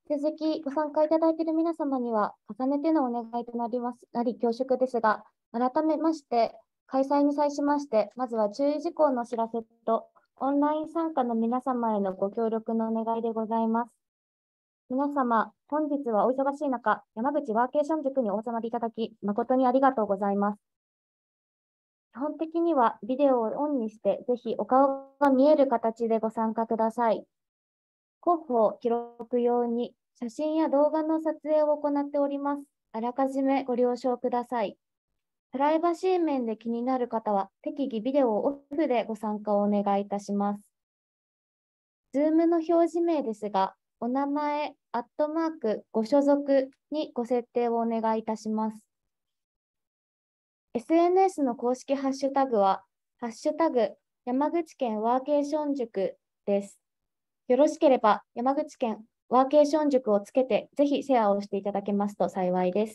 引き続きご参加いただいている皆様には、重ねてのお願いとなります、恐縮ですが、改めまして、開催に際しまして、まずは注意事項のお知らせと、オンライン参加の皆様へのご協力のお願いでございます。皆様、本日はお忙しい中、山口ワーケーション塾にお集まりいただき、誠にありがとうございます。基本的にはビデオをオンにして、ぜひお顔が見える形でご参加ください。広報記録用に写真や動画の撮影を行っております。あらかじめご了承ください。プライバシー面で気になる方は、適宜ビデオをオフでご参加をお願いいたします。Zoom の表示名ですが、お名前、ご所属にご設定をお願いいたします。SNS の公式ハッシュタグは、ハッシュタグ山口県ワーケーション塾です。よろしければ山口県ワーケーション塾をつけて、ぜひシェアをしていただけますと幸いです。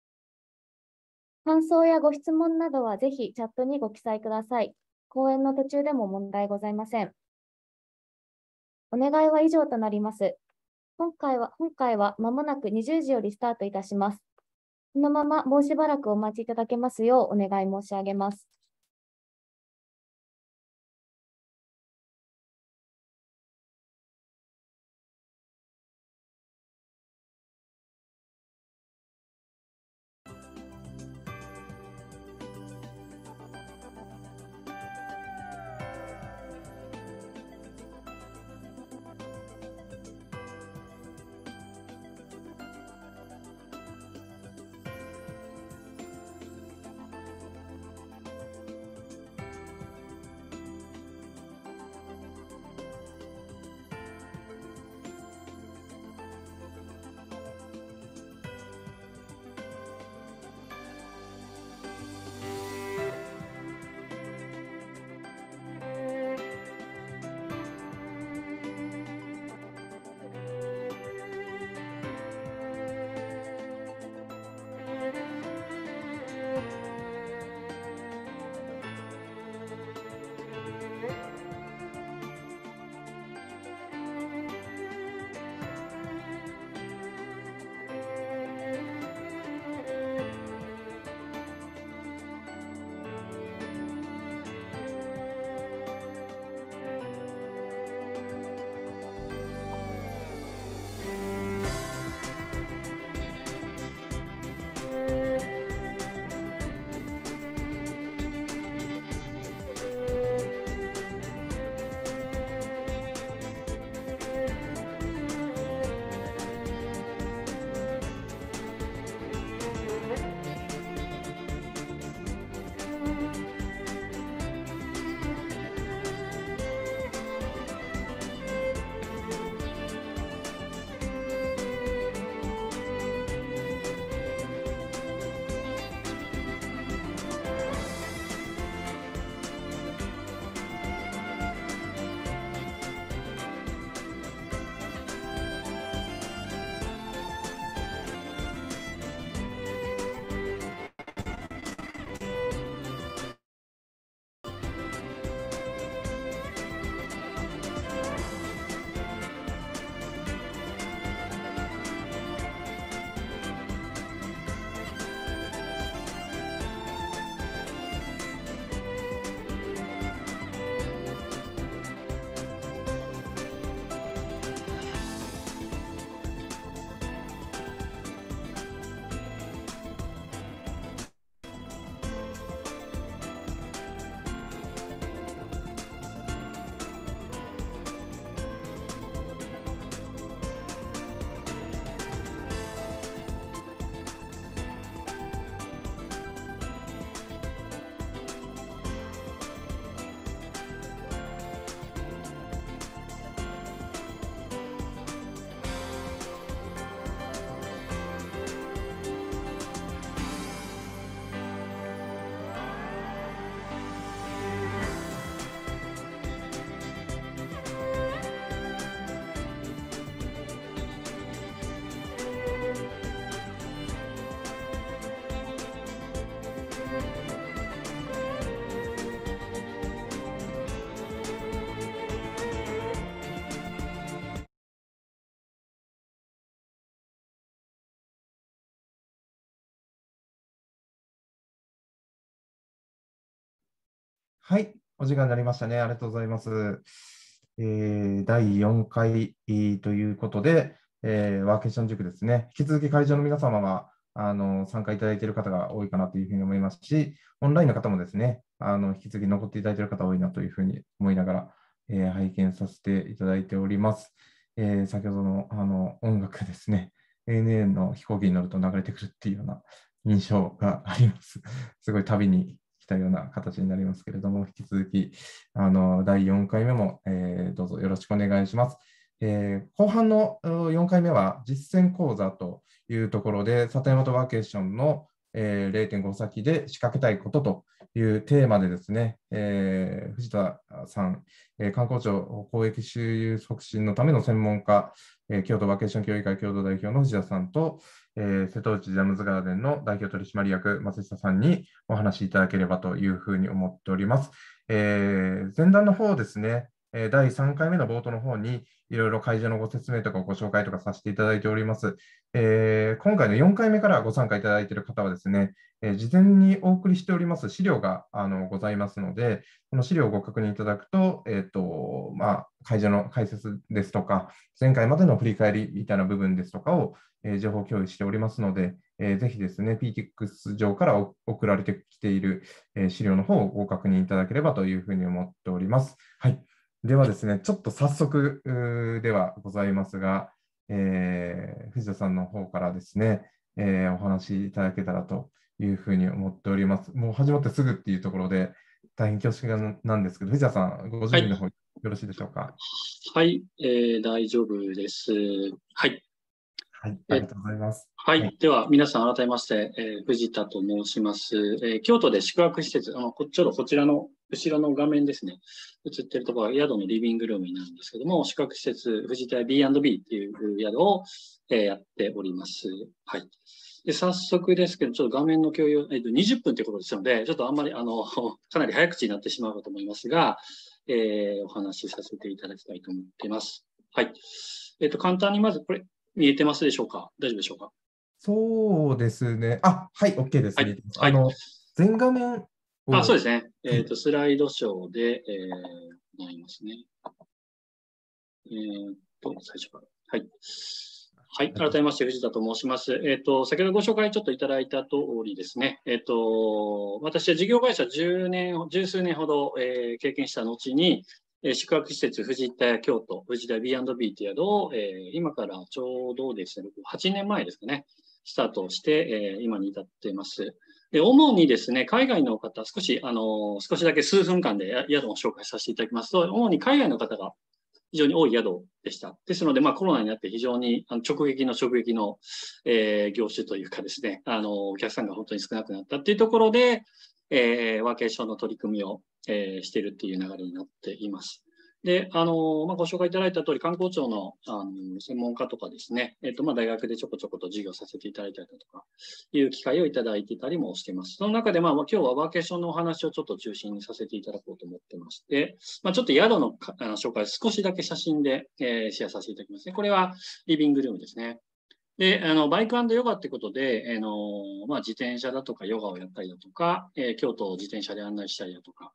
感想やご質問などはぜひチャットにご記載ください。講演の途中でも問題ございません。お願いは以上となります。本回は間もなく20時よりスタートいたします。このままもうしばらくお待ちいただけますようお願い申し上げます。 はい、お時間になりましたね。ありがとうございます。第4回ということで、ワーケーション塾ですね。引き続き会場の皆様は参加いただいている方が多いかなというふうに思いますし、オンラインの方もですね、引き続き残っていただいている方多いなというふうに思いながら、拝見させていただいております。先ほどの音楽ですね、ANA の飛行機に乗ると流れてくるっていうような印象があります。すごい旅に来たような形になりますけれども、引き続き第4回目も、どうぞよろしくお願いします。後半の4回目は実践講座というところで、里山とワーケーションの、0.5先で仕掛けたいことというテーマでですね、藤田さん、観光庁公益周遊促進のための専門家、京都ワーケーション協議会共同代表の藤田さんと、瀬戸内ジャムズガーデンの代表取締役松下さんにお話しいただければというふうに思っております。前段の方ですね、第3回目の冒頭の方にいろいろ会場のご説明とかご紹介とかさせていただいております。今回の4回目からご参加いただいている方はですね、事前にお送りしております資料がございますので、この資料をご確認いただくと、会場の解説ですとか、前回までの振り返りみたいな部分ですとかを、情報共有しておりますので、ぜひですね、PTX 上から送られてきている、資料の方をご確認いただければというふうに思っております。はい。ではですね、ちょっと早速ではございますが、藤田さんの方からですね、お話しいただけたらというふうに思っております。もう始まってすぐっていうところで、大変恐縮なんですけど、藤田さん、ご準備の方よろしいでしょうか。 はい、大丈夫です。はい。 はい、ありがとうございます。 はい。では、皆さん改めまして、藤田と申します。京都で宿泊施設、ちょうどこちらの後ろの画面ですね。映っているところは宿のリビングルームになるんですけども、宿泊施設、藤田 B&B っていう宿を、やっております。はい。で、早速ですけど、ちょっと画面の共有、20分ということですので、ちょっとあんまり、かなり早口になってしまうかと思いますが、お話しさせていただきたいと思っています。はい。簡単にまず、これ、見えてますでしょうか？大丈夫でしょうか？ そうですね。あ、はい、OK です。 はい。はい。 全画面そうでを、 すね。 はい、 スライドショーで、行いますね。最初から。はい。はい。改めまして、藤田と申します。先ほどご紹介ちょっといただいた通りですね。私は事業会社十数年ほど、経験した後に、宿泊施設藤田京都、藤田 B&B という宿を、今からちょうどですね、8年前ですかね、スタートして、今に至っています。で、主にですね、海外の方、少しだけ数分間で宿を紹介させていただきますと、主に海外の方が非常に多い宿でした。ですので、コロナになって非常に直撃の、業種というかですね、お客さんが本当に少なくなったっていうところで、ワーケーションの取り組みを、しているっていう流れになっています。で、ご紹介いただいた通り、観光庁の、専門家とかですね、大学でちょこちょこと授業させていただいたりだとか、いう機会をいただいていたりもしています。その中で、今日はワーケーションのお話をちょっと中心にさせていただこうと思ってまして、ちょっと宿の紹介、少しだけ写真で、シェアさせていただきますね。これはリビングルームですね。で、バイクヨガってことで、自転車だとかヨガをやったりだとか、京都を自転車で案内したりだとか、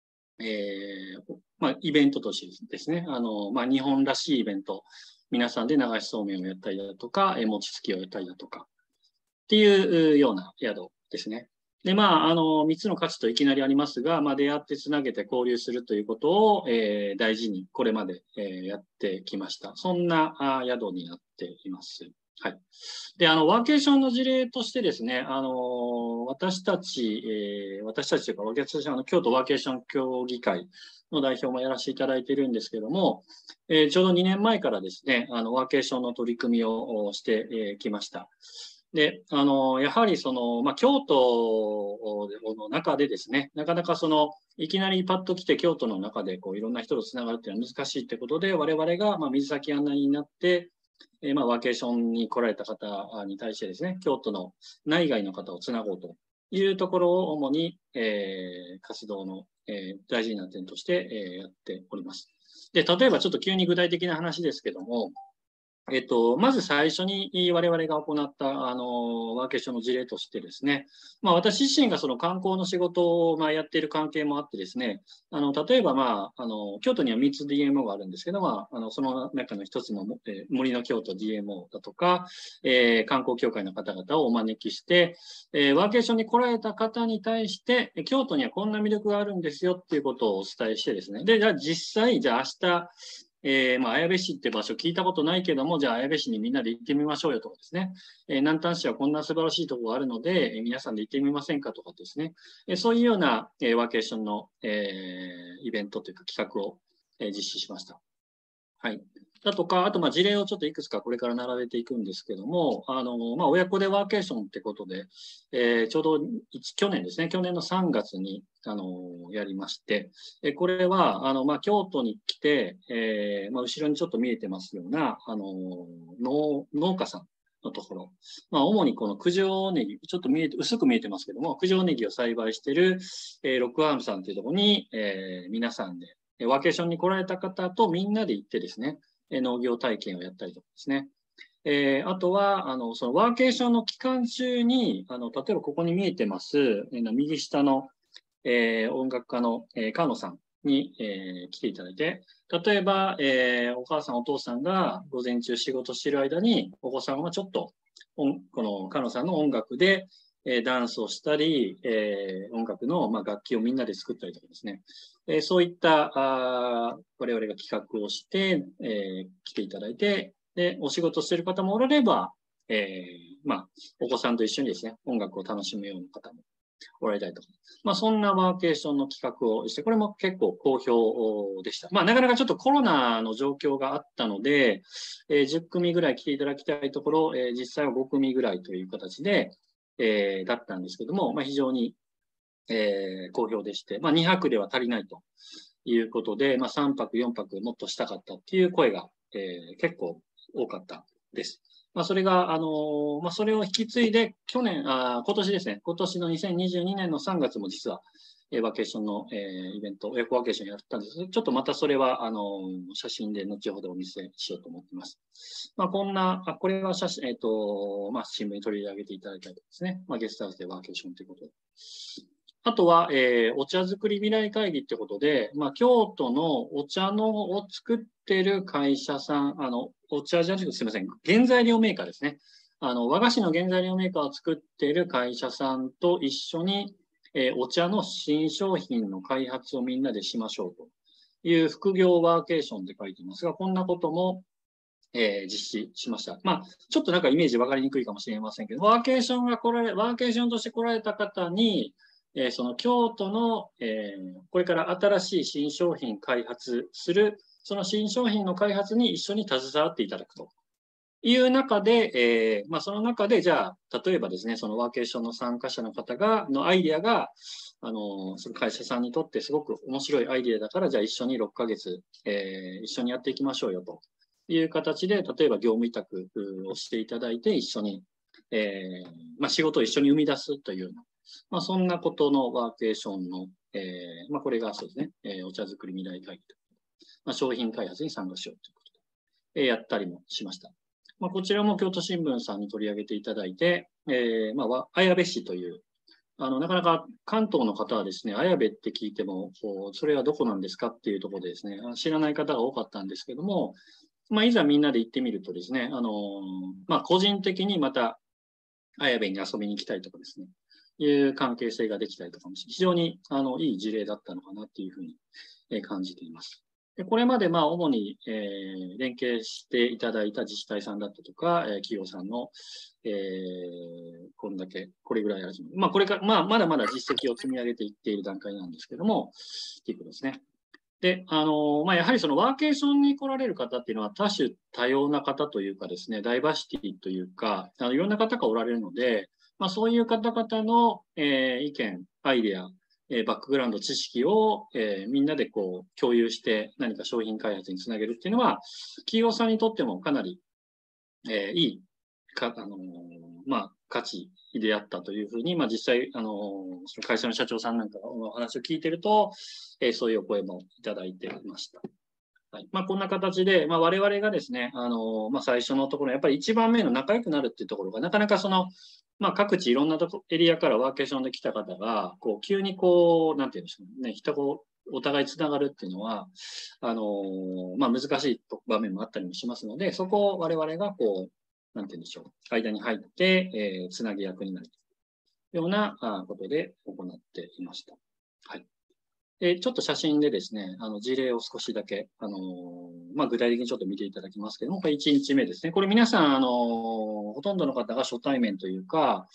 イベントとしてですね、日本らしいイベント、皆さんで流しそうめんをやったりだとか、餅つきをやったりだとか、っていうような宿ですね。で、3つの価値といきなりありますが、出会ってつなげて交流するということを、大事にこれまで、やってきました。そんな宿になっています。はい。で、ワーケーションの事例としてですね、私たちというか、私たち京都ワーケーション協議会の代表もやらせていただいているんですけども、ちょうど2年前からですね、ワーケーションの取り組みをしてきました。で、やはり京都の中でですね、なかなかいきなりパッと来て京都の中でいろんな人とつながるっていうのは難しいってことで、我々が水先案内になって、ワーケーションに来られた方に対してですね、京都の内外の方をつなごうというところを主に、活動の、大事な点として、やっております。で、例えばちょっと急に具体的な話ですけども、 まず最初に我々が行ったワーケーションの事例としてですね、私自身がその観光の仕事をやっている関係もあってですね、例えば京都には3つ DMO があるんですけど、その中の一つの、森の京都 DMO だとか、観光協会の方々をお招きして、ワーケーションに来られた方に対して、京都にはこんな魅力があるんですよっていうことをお伝えしてですね、で、じゃあ実際、じゃあ明日、綾部市って場所聞いたことないけども、じゃあ綾部市にみんなで行ってみましょうよとかですね、南丹市はこんな素晴らしいところがあるので、皆さんで行ってみませんかとかですね、そういうような、ワーケーションの、イベントというか企画を、実施しました。はい。だとか、あと、事例をちょっといくつかこれから並べていくんですけども、親子でワーケーションってことで、ちょうど去年ですね、去年の3月に、やりまして、これは、京都に来て、後ろにちょっと見えてますような、農家さんのところ、主にこの九条ネギ、ちょっと薄く見えてますけども、九条ネギを栽培している、ロックアームさんというところに、皆さんで、ワーケーションに来られた方とみんなで行ってですね、農業体験をやったりとかですね。あとは、そのワーケーションの期間中に、例えばここに見えてます、右下の、音楽家の、川野さんに、来ていただいて、例えば、お母さんお父さんが午前中仕事している間に、お子さんはちょっと、この川野さんの音楽で、ダンスをしたり、音楽の、楽器をみんなで作ったりとかですね。そういった我々が企画をして、来ていただいて、で、お仕事している方もおられば、お子さんと一緒にですね、音楽を楽しむような方もおられたりとか。そんなワーケーションの企画をして、これも結構好評でした。なかなかちょっとコロナの状況があったので、10組ぐらい来ていただきたいところ、実際は5組ぐらいという形で、だったんですけども、非常に、好評でして、2泊では足りないということで、3泊、4泊もっとしたかったっていう声が、結構多かったです。それが、それを引き継いで、今年ですね、今年の2022年の3月も実は、ワーケーションの、イベント、親子ワーケーションやったんですけど、ちょっとまたそれは、写真で後ほどお見せしようと思っています。これは写真、新聞に取り上げていただいたりですね、ゲストハウスでワーケーションということで。あとは、お茶作り未来会議ってことで、京都のお茶を作ってる会社さん、お茶じゃなくてすみません、原材料メーカーですね。和菓子の原材料メーカーを作っている会社さんと一緒に、お茶の新商品の開発をみんなでしましょうという副業ワーケーションって書いてますが、こんなことも、実施しました。ちょっとなんかイメージ分かりにくいかもしれませんけど、ワーケーションとして来られた方に、その京都の、これから新しい新商品開発する、その新商品の開発に一緒に携わっていただくという中で、その中で、じゃあ、例えばですね、そのワーケーションの参加者の方のアイデアが、その会社さんにとってすごく面白いアイデアだから、じゃあ一緒に6ヶ月、一緒にやっていきましょうよという形で、例えば業務委託をしていただいて、一緒に、仕事を一緒に生み出すというような、そんなことのワーケーションの、これがそうですね、お茶作り未来会議と、商品開発に参加しようということで、やったりもしました。こちらも京都新聞さんに取り上げていただいて、綾部市という、なかなか関東の方はですね、綾部って聞いても、それはどこなんですかっていうところでですね、知らない方が多かったんですけども、いざみんなで行ってみるとですね、個人的にまた綾部に遊びに来たりとかですね、いう関係性ができたりとかもして、非常にいい事例だったのかなっていうふうに感じています。でこれまで主に、連携していただいた自治体さんだったとか、企業さんの、これぐらいある。これから、まだまだ実績を積み上げていっている段階なんですけども、っていうことですね。で、やはりそのワーケーションに来られる方っていうのは多種多様な方というかですね、ダイバーシティというか、いろんな方がおられるので、そういう方々の、意見、アイデア、バックグラウンド、知識を、みんなでこう共有して何か商品開発につなげるっていうのは、企業さんにとってもかなり、いい価値であったというふうに、実際、その会社の社長さんなんかのお話を聞いてると、そういうお声もいただいていました。 はい。こんな形で、我々がですね、最初のところ、やっぱり1番目の仲良くなるっていうところが、なかなか各地いろんなエリアからワーケーションで来た方が、急になんていうんでしょうね、お互いつながるっていうのは、難しい場面もあったりもしますので、そこを我々がなんていうんでしょう、間に入って、つなぎ役になるというようなことで行っていました。はい。ちょっと写真でですね、事例を少しだけ、具体的にちょっと見ていただきますけども、これ1日目ですね。これ皆さん、ほとんどの方が初対面というか、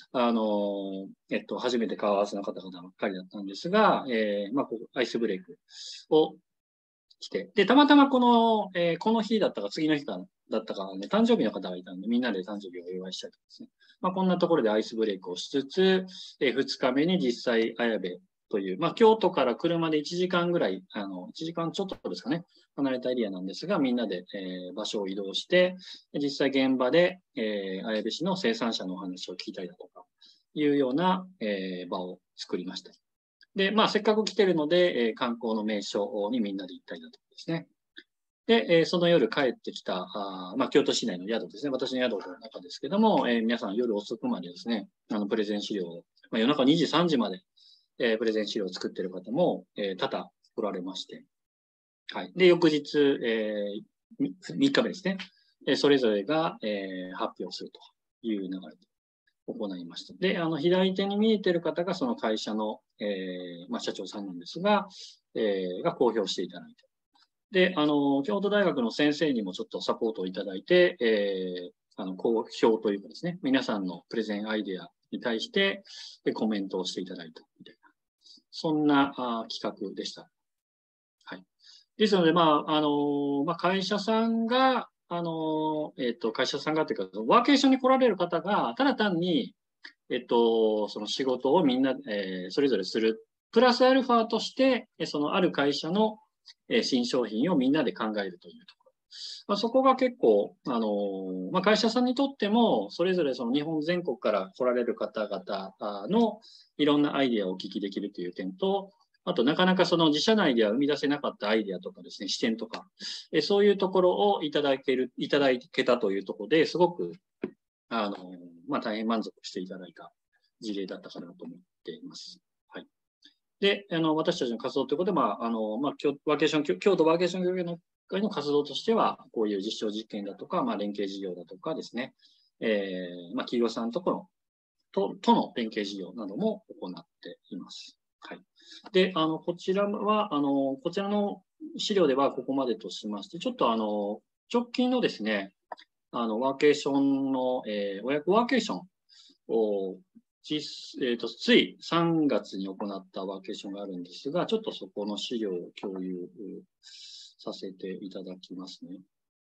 初めて顔合わせの方々ばっかりだったんですが、アイスブレイクをして、で、たまたまこの日だったか次の日だったか、ね、誕生日の方がいたんで、みんなで誕生日をお祝いしたりですね。こんなところでアイスブレイクをしつつ、2日目に実際、綾部という、京都から車で1時間ぐらい、1時間ちょっとですかね、離れたエリアなんですが、みんなで、場所を移動して、実際現場で、綾部市の生産者のお話を聞いたりだとか、いうような、場を作りました。で、せっかく来てるので、観光の名所にみんなで行ったりだとかですね。で、その夜帰ってきた、京都市内の宿ですね。私の宿の中ですけども、皆さん夜遅くまでですね、プレゼン資料を、夜中2時、3時まで、プレゼン資料を作っている方も、多々来られまして。はい。で、翌日、3日目ですね。それぞれが、発表するという流れで行いました。で、左手に見えている方がその会社の、社長さんなんですが、が公表していただいて。で、京都大学の先生にもちょっとサポートをいただいて、公表というかですね、皆さんのプレゼンアイデアに対してコメントをしていただいたみたいな、そんな企画でした。はい。ですので、会社さんが、会社さんがというか、ワーケーションに来られる方が、ただ単に、その仕事をみんな、それぞれする、プラスアルファとして、そのある会社の新商品をみんなで考えるというところ。そこが結構、会社さんにとっても、それぞれその日本全国から来られる方々のいろんなアイデアをお聞きできるという点と、あと、なかなかその自社内では生み出せなかったアイデアとかですね、視点とか、そういうところをいただけたというところですごく、大変満足していただいた事例だったかなと思っています。はい。で、私たちの活動ということで、京都ワーケーション協議会の活動としては、こういう実証実験だとか、連携事業だとかですね、企業さんとの連携事業なども行っています。はい。で、こちらは、こちらの資料ではここまでとしまして、ちょっと直近のですね、ワーケーションの、親子ワーケーションをつい3月に行ったワーケーションがあるんですが、ちょっとそこの資料を共有させていただきますね。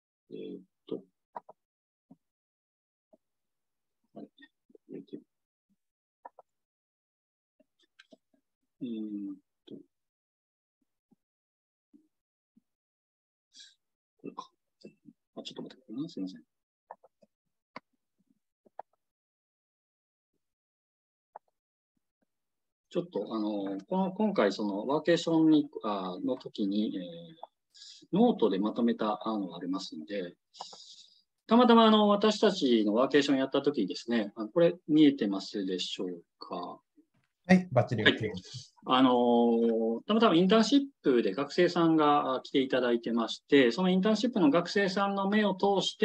これか。ちょっと待ってくださいね。すみません。ちょっと、今回、そのワーケーションの時に、ノートでまとめたのがありますので、たまたま私たちのワーケーションやった時にですね、これ見えてますでしょうか。 はい、バッチリ。はい、 たまたまインターンシップで学生さんが来ていただいてまして、そのインターンシップの学生さんの目を通して、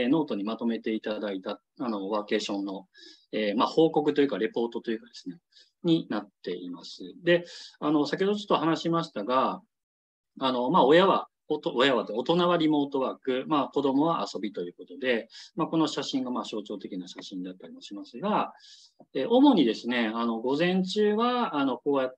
ノートにまとめていただいたワーケーションの、報告というかレポートというかですね、になっています。で、先ほどちょっと話しましたが、大人はリモートワーク、子供は遊びということで、この写真が象徴的な写真だったりもしますが、主にですね、午前中は、こうやって、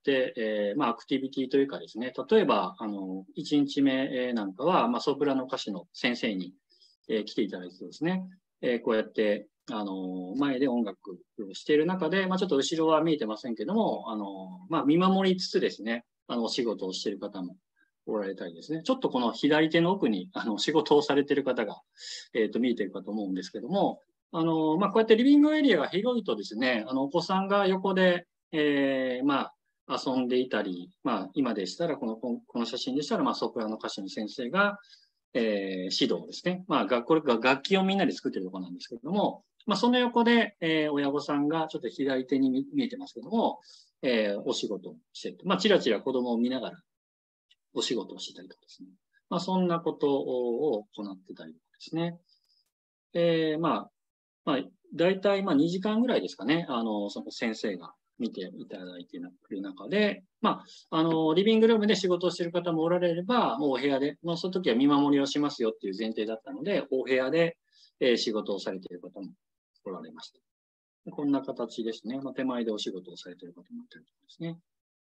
アクティビティというかですね、例えば、1日目なんかは、ソプラノ歌手の先生に、来ていただいてですね、こうやって、前で音楽をしている中で、ちょっと後ろは見えてませんけども、見守りつつですね、お仕事をしている方もおられたりですね。ちょっとこの左手の奥に仕事をされている方が、見えているかと思うんですけども、こうやってリビングエリアが広いとですね、お子さんが横で、 遊んでいたり、今でしたら、この写真でしたら、ソプラノ歌手の先生が、指導ですね。これが楽器をみんなで作ってるところなんですけれども、その横で、親御さんがちょっと左手に見えてますけども、お仕事をしている。ちらちら子供を見ながらお仕事をしてたりとかですね。そんなことを行ってたりとかですね。大体2時間ぐらいですかね、その先生が見ていただいている中で、リビングルームで仕事をしている方もおられれば、もうお部屋で、その時は見守りをしますよっていう前提だったので、お部屋で仕事をされている方もおられました。こんな形ですね。手前でお仕事をされている方もいたりとかですね。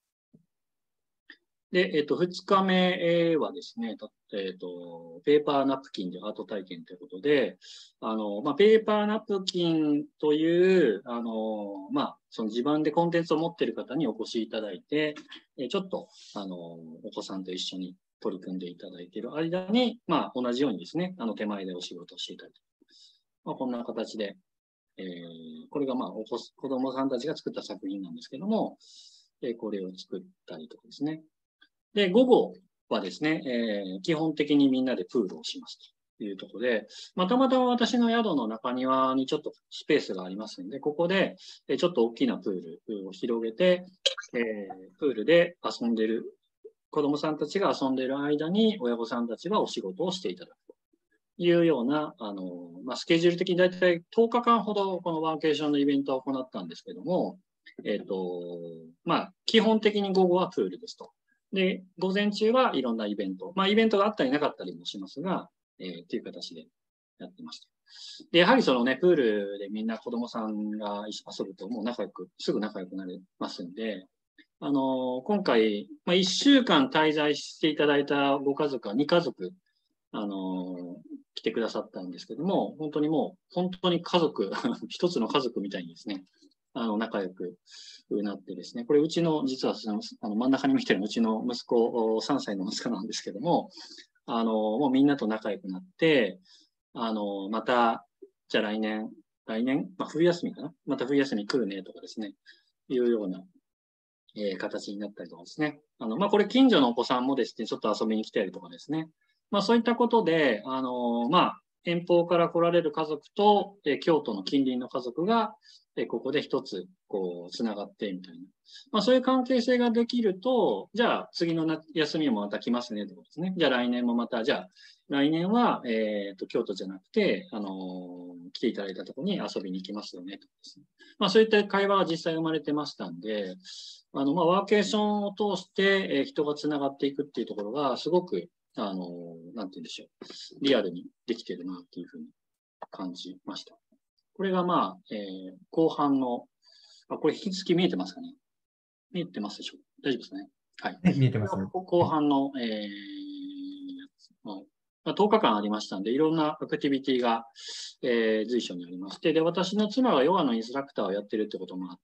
で、2日目はですね、ペーパーナプキンでアート体験ということで、ペーパーナプキンという、その地盤でコンテンツを持っている方にお越しいただいて、ちょっと、お子さんと一緒に取り組んでいただいている間に、同じようにですね、手前でお仕事をしていただいて、こんな形で、これが子供さんたちが作った作品なんですけども、これを作ったりとかですね。で、午後はですね、基本的にみんなでプールをしますというところで、たまたま私の宿の中庭にちょっとスペースがありますので、ここでちょっと大きなプールを広げて、プールで遊んでいる、子供さんたちが遊んでいる間に親御さんたちはお仕事をしていただくというような、スケジュール的にだいたい10日間ほどこのワーケーションのイベントを行ったんですけども、基本的に午後はプールですと。で、午前中はいろんなイベント。イベントがあったりなかったりもしますが、という形でやってました。で、やはりそのね、プールでみんな子供さんが遊ぶともうすぐ仲良くなれますんで、今回、1週間滞在していただいたご家族は2家族、来てくださったんですけども、本当に家族、一つの家族みたいにですね、仲良くなってですね、これうちの、実は真ん中に見てるうちの息子、3歳の息子なんですけども、もうみんなと仲良くなって、また、じゃあ来年、冬休みかな、また冬休み来るねとかですね、いうような、形になったりとかですね。これ近所のお子さんもですね、ちょっと遊びに来たりとかですね。そういったことで、遠方から来られる家族と、京都の近隣の家族が、ここで一つ、つながって、みたいな。そういう関係性ができると、じゃあ、次の休みもまた来ますね、ということですね。じゃあ、来年もまた、じゃあ、来年は、京都じゃなくて、来ていただいたところに遊びに行きますよね、とですね。そういった会話が実際生まれてましたんで、ワーケーションを通して、人がつながっていくっていうところが、すごく、なんて言うんでしょう。リアルにできてるなっていうふうに感じました。これが後半の、これ引き続き見えてますかね？見えてますでしょうか？大丈夫ですね。はい。 見えてます。 後半の、10日間ありましたんで、いろんなアクティビティが、随所にありまして、で、私の妻がヨガのインストラクターをやってるってこともあって、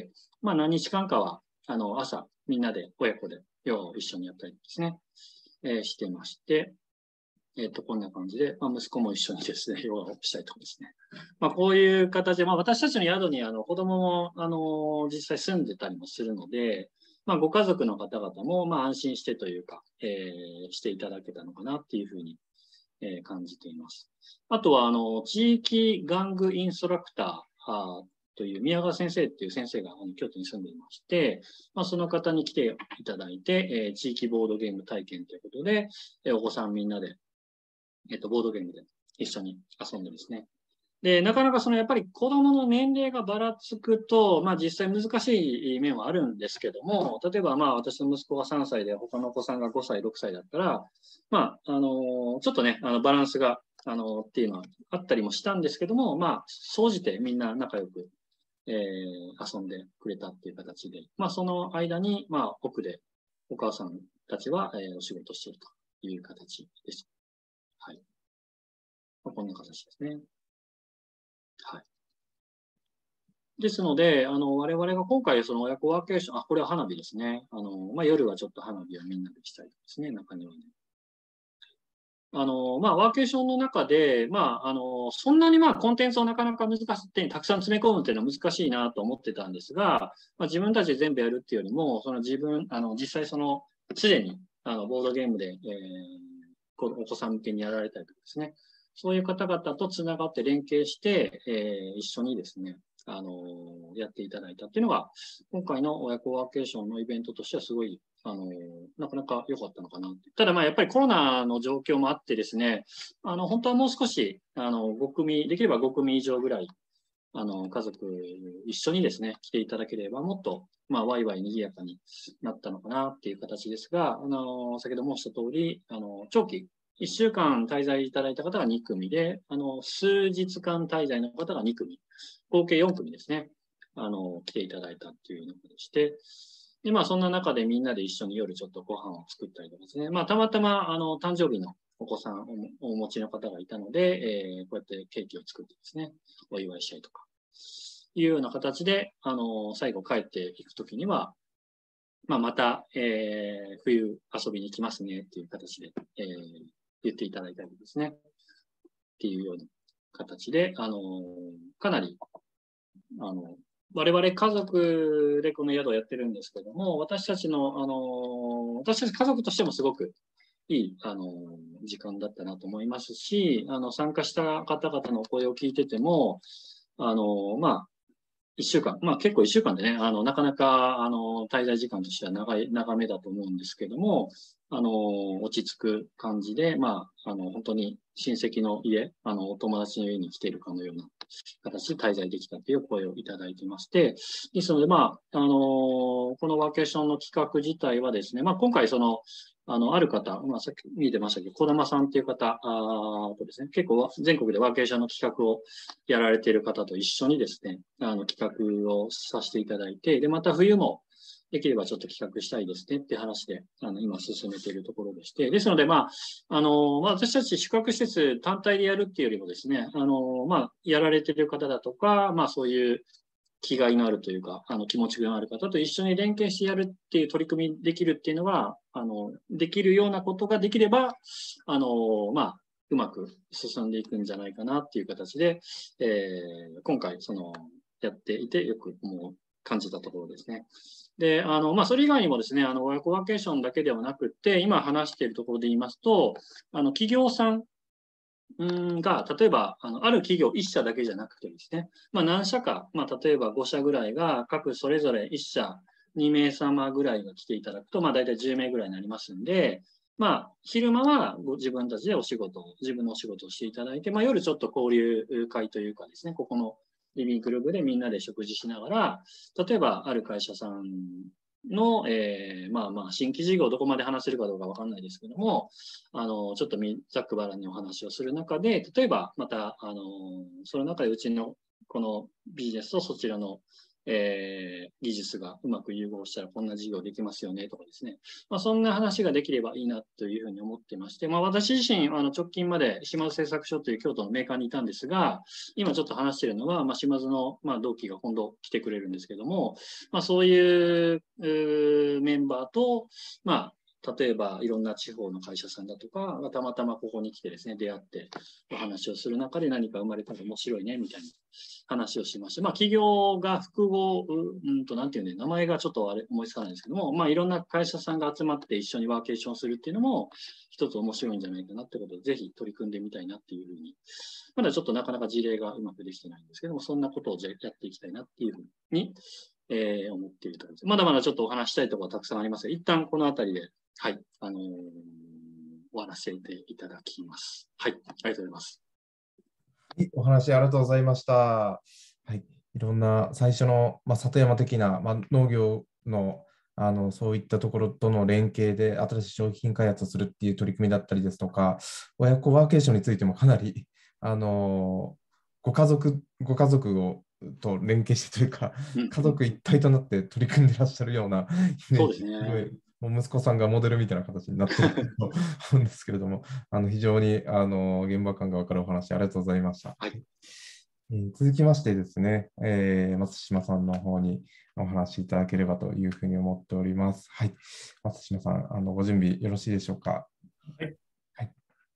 何日間かは、朝、みんなで、親子でヨガを一緒にやったりですね、してまして、こんな感じで、息子も一緒にですね、ヨガをしたりとかですね。こういう形で、私たちの宿に子供も、実際住んでたりもするので、ご家族の方々も、安心してというか、していただけたのかなっていうふうに、感じています。あとは、地域玩具インストラクターという宮川先生っていう先生が京都に住んでいまして、その方に来ていただいて、地域ボードゲーム体験ということで、お子さんみんなで、ボードゲームで一緒に遊んでですね。で、なかなかやっぱり子供の年齢がばらつくと、実際難しい面はあるんですけども、例えば私の息子が3歳で他のお子さんが5歳、6歳だったら、ちょっとね、バランスが、っていうのはあったりもしたんですけども、総じてみんな仲良く、遊んでくれたっていう形で、その間に、奥でお母さんたちは、お仕事しているという形です。はい。こんな形ですね。はい。ですので、我々が今回、その親子ワーケーション、これは花火ですね。夜はちょっと花火をみんなでしたりですね、中庭で。 ワーケーションの中で、そんなにコンテンツをなかなか難しい、たくさん詰め込むっていうのは難しいなと思ってたんですが、自分たちで全部やるっていうよりも、実際すでに、ボードゲームで、お子さん向けにやられたりとかですね、そういう方々とつながって連携して、一緒にですね、やっていただいたっていうのが、今回の親子ワーケーションのイベントとしてはすごい、なかなか良かったのかな。ただやっぱりコロナの状況もあってですね、本当はもう少し、できれば5組以上ぐらい、家族一緒にですね、来ていただければ、もっと、ワイワイ賑やかになったのかなっていう形ですが、先ほど申した通り、長期、1週間滞在いただいた方が2組で、数日間滞在の方が2組、合計4組ですね、来ていただいたっていうのでして、で、そんな中でみんなで一緒に夜ちょっとご飯を作ったりとかですね、たまたま、誕生日のお子さんをお持ちの方がいたので、こうやってケーキを作ってですね、お祝いしたりとか、いうような形で、最後帰っていくときには、また、冬遊びに来ますねっていう形で、言っていただいたりですね、っていうような形で、かなり、我々家族でこの宿をやってるんですけども、私たち家族としてもすごくいい、時間だったなと思いますし、参加した方々のお声を聞いてても、1週間、結構1週間でね、なかなか、滞在時間としては長めだと思うんですけども、落ち着く感じで、本当に親戚の家、お友達の家に来ているかのような形で滞在できたという声をいただいてまして、ですので、このワーケーションの企画自体はですね、今回ある方、さっき見てましたけど、児玉さんっていう方とですね、結構全国でワーケーションの企画をやられている方と一緒にですね、企画をさせていただいて、で、また冬もできればちょっと企画したいですねっていう話で、今進めているところでして、ですので、私たち宿泊施設単体でやるっていうよりもですね、やられている方だとか、そういう気概のあるというか、気持ちのある方と一緒に連携してやるっていう取り組みできるっていうのは、できるようなことができれば、うまく進んでいくんじゃないかなっていう形で、今回、やっていてよく感じたところですね。で、それ以外にもですね、親子ワーケーションだけではなくて、今話しているところで言いますと、企業さんが、例えば、ある企業1社だけじゃなくてですね、何社か、例えば5社ぐらいが、各それぞれ1社2名様ぐらいが来ていただくと、大体10名ぐらいになりますんで、昼間は自分たちで自分のお仕事をしていただいて、夜ちょっと交流会というかですね、ここのリビングルームでみんなで食事しながら、例えばある会社さんの、新規事業をどこまで話せるかどうかわかんないですけども、ちょっとざっくばらんにお話をする中で、例えばまた、その中でうちのこのビジネスとそちらの、技術がうまく融合したらこんな事業できますよねとかですね。そんな話ができればいいなというふうに思ってまして、私自身、直近まで島津製作所という京都のメーカーにいたんですが、今ちょっと話しているのは、島津の、同期が今度来てくれるんですけども、そういうメンバーと、例えばいろんな地方の会社さんだとか、たまたまここに来てですね、出会ってお話をする中で何か生まれたら面白いね、みたいな話をしまして、企業が複合、なんていうんで、名前がちょっと思いつかないんですけども、いろんな会社さんが集まって一緒にワーケーションするっていうのも、一つ面白いんじゃないかなってことで、ぜひ取り組んでみたいなっていうふうに、まだちょっとなかなか事例がうまくできてないんですけども、そんなことをやっていきたいなっていうふうに、思っているところです。まだまだちょっとお話したいところはたくさんありますが、一旦このあたりで、はい、終わらせていただきます。はい、ありがとうございます。 お話ありがとうございました。はい、いろんな最初の、里山的な、農業の、そういったところとの連携で新しい商品開発をするっていう取り組みだったりですとか、親子ワーケーションについてもかなり、ご家族と連携してというか、家族一体となって取り組んでらっしゃるようなイメージ、すごいもう息子さんがモデルみたいな形になっていると思うんですけれども、非常に現場感が分かるお話ありがとうございました。 はい。 続きましてですね、松島さんの方にお話しいただければというふうに思っております。はい。松島さん、ご準備よろしいでしょうか。 はい。 はい。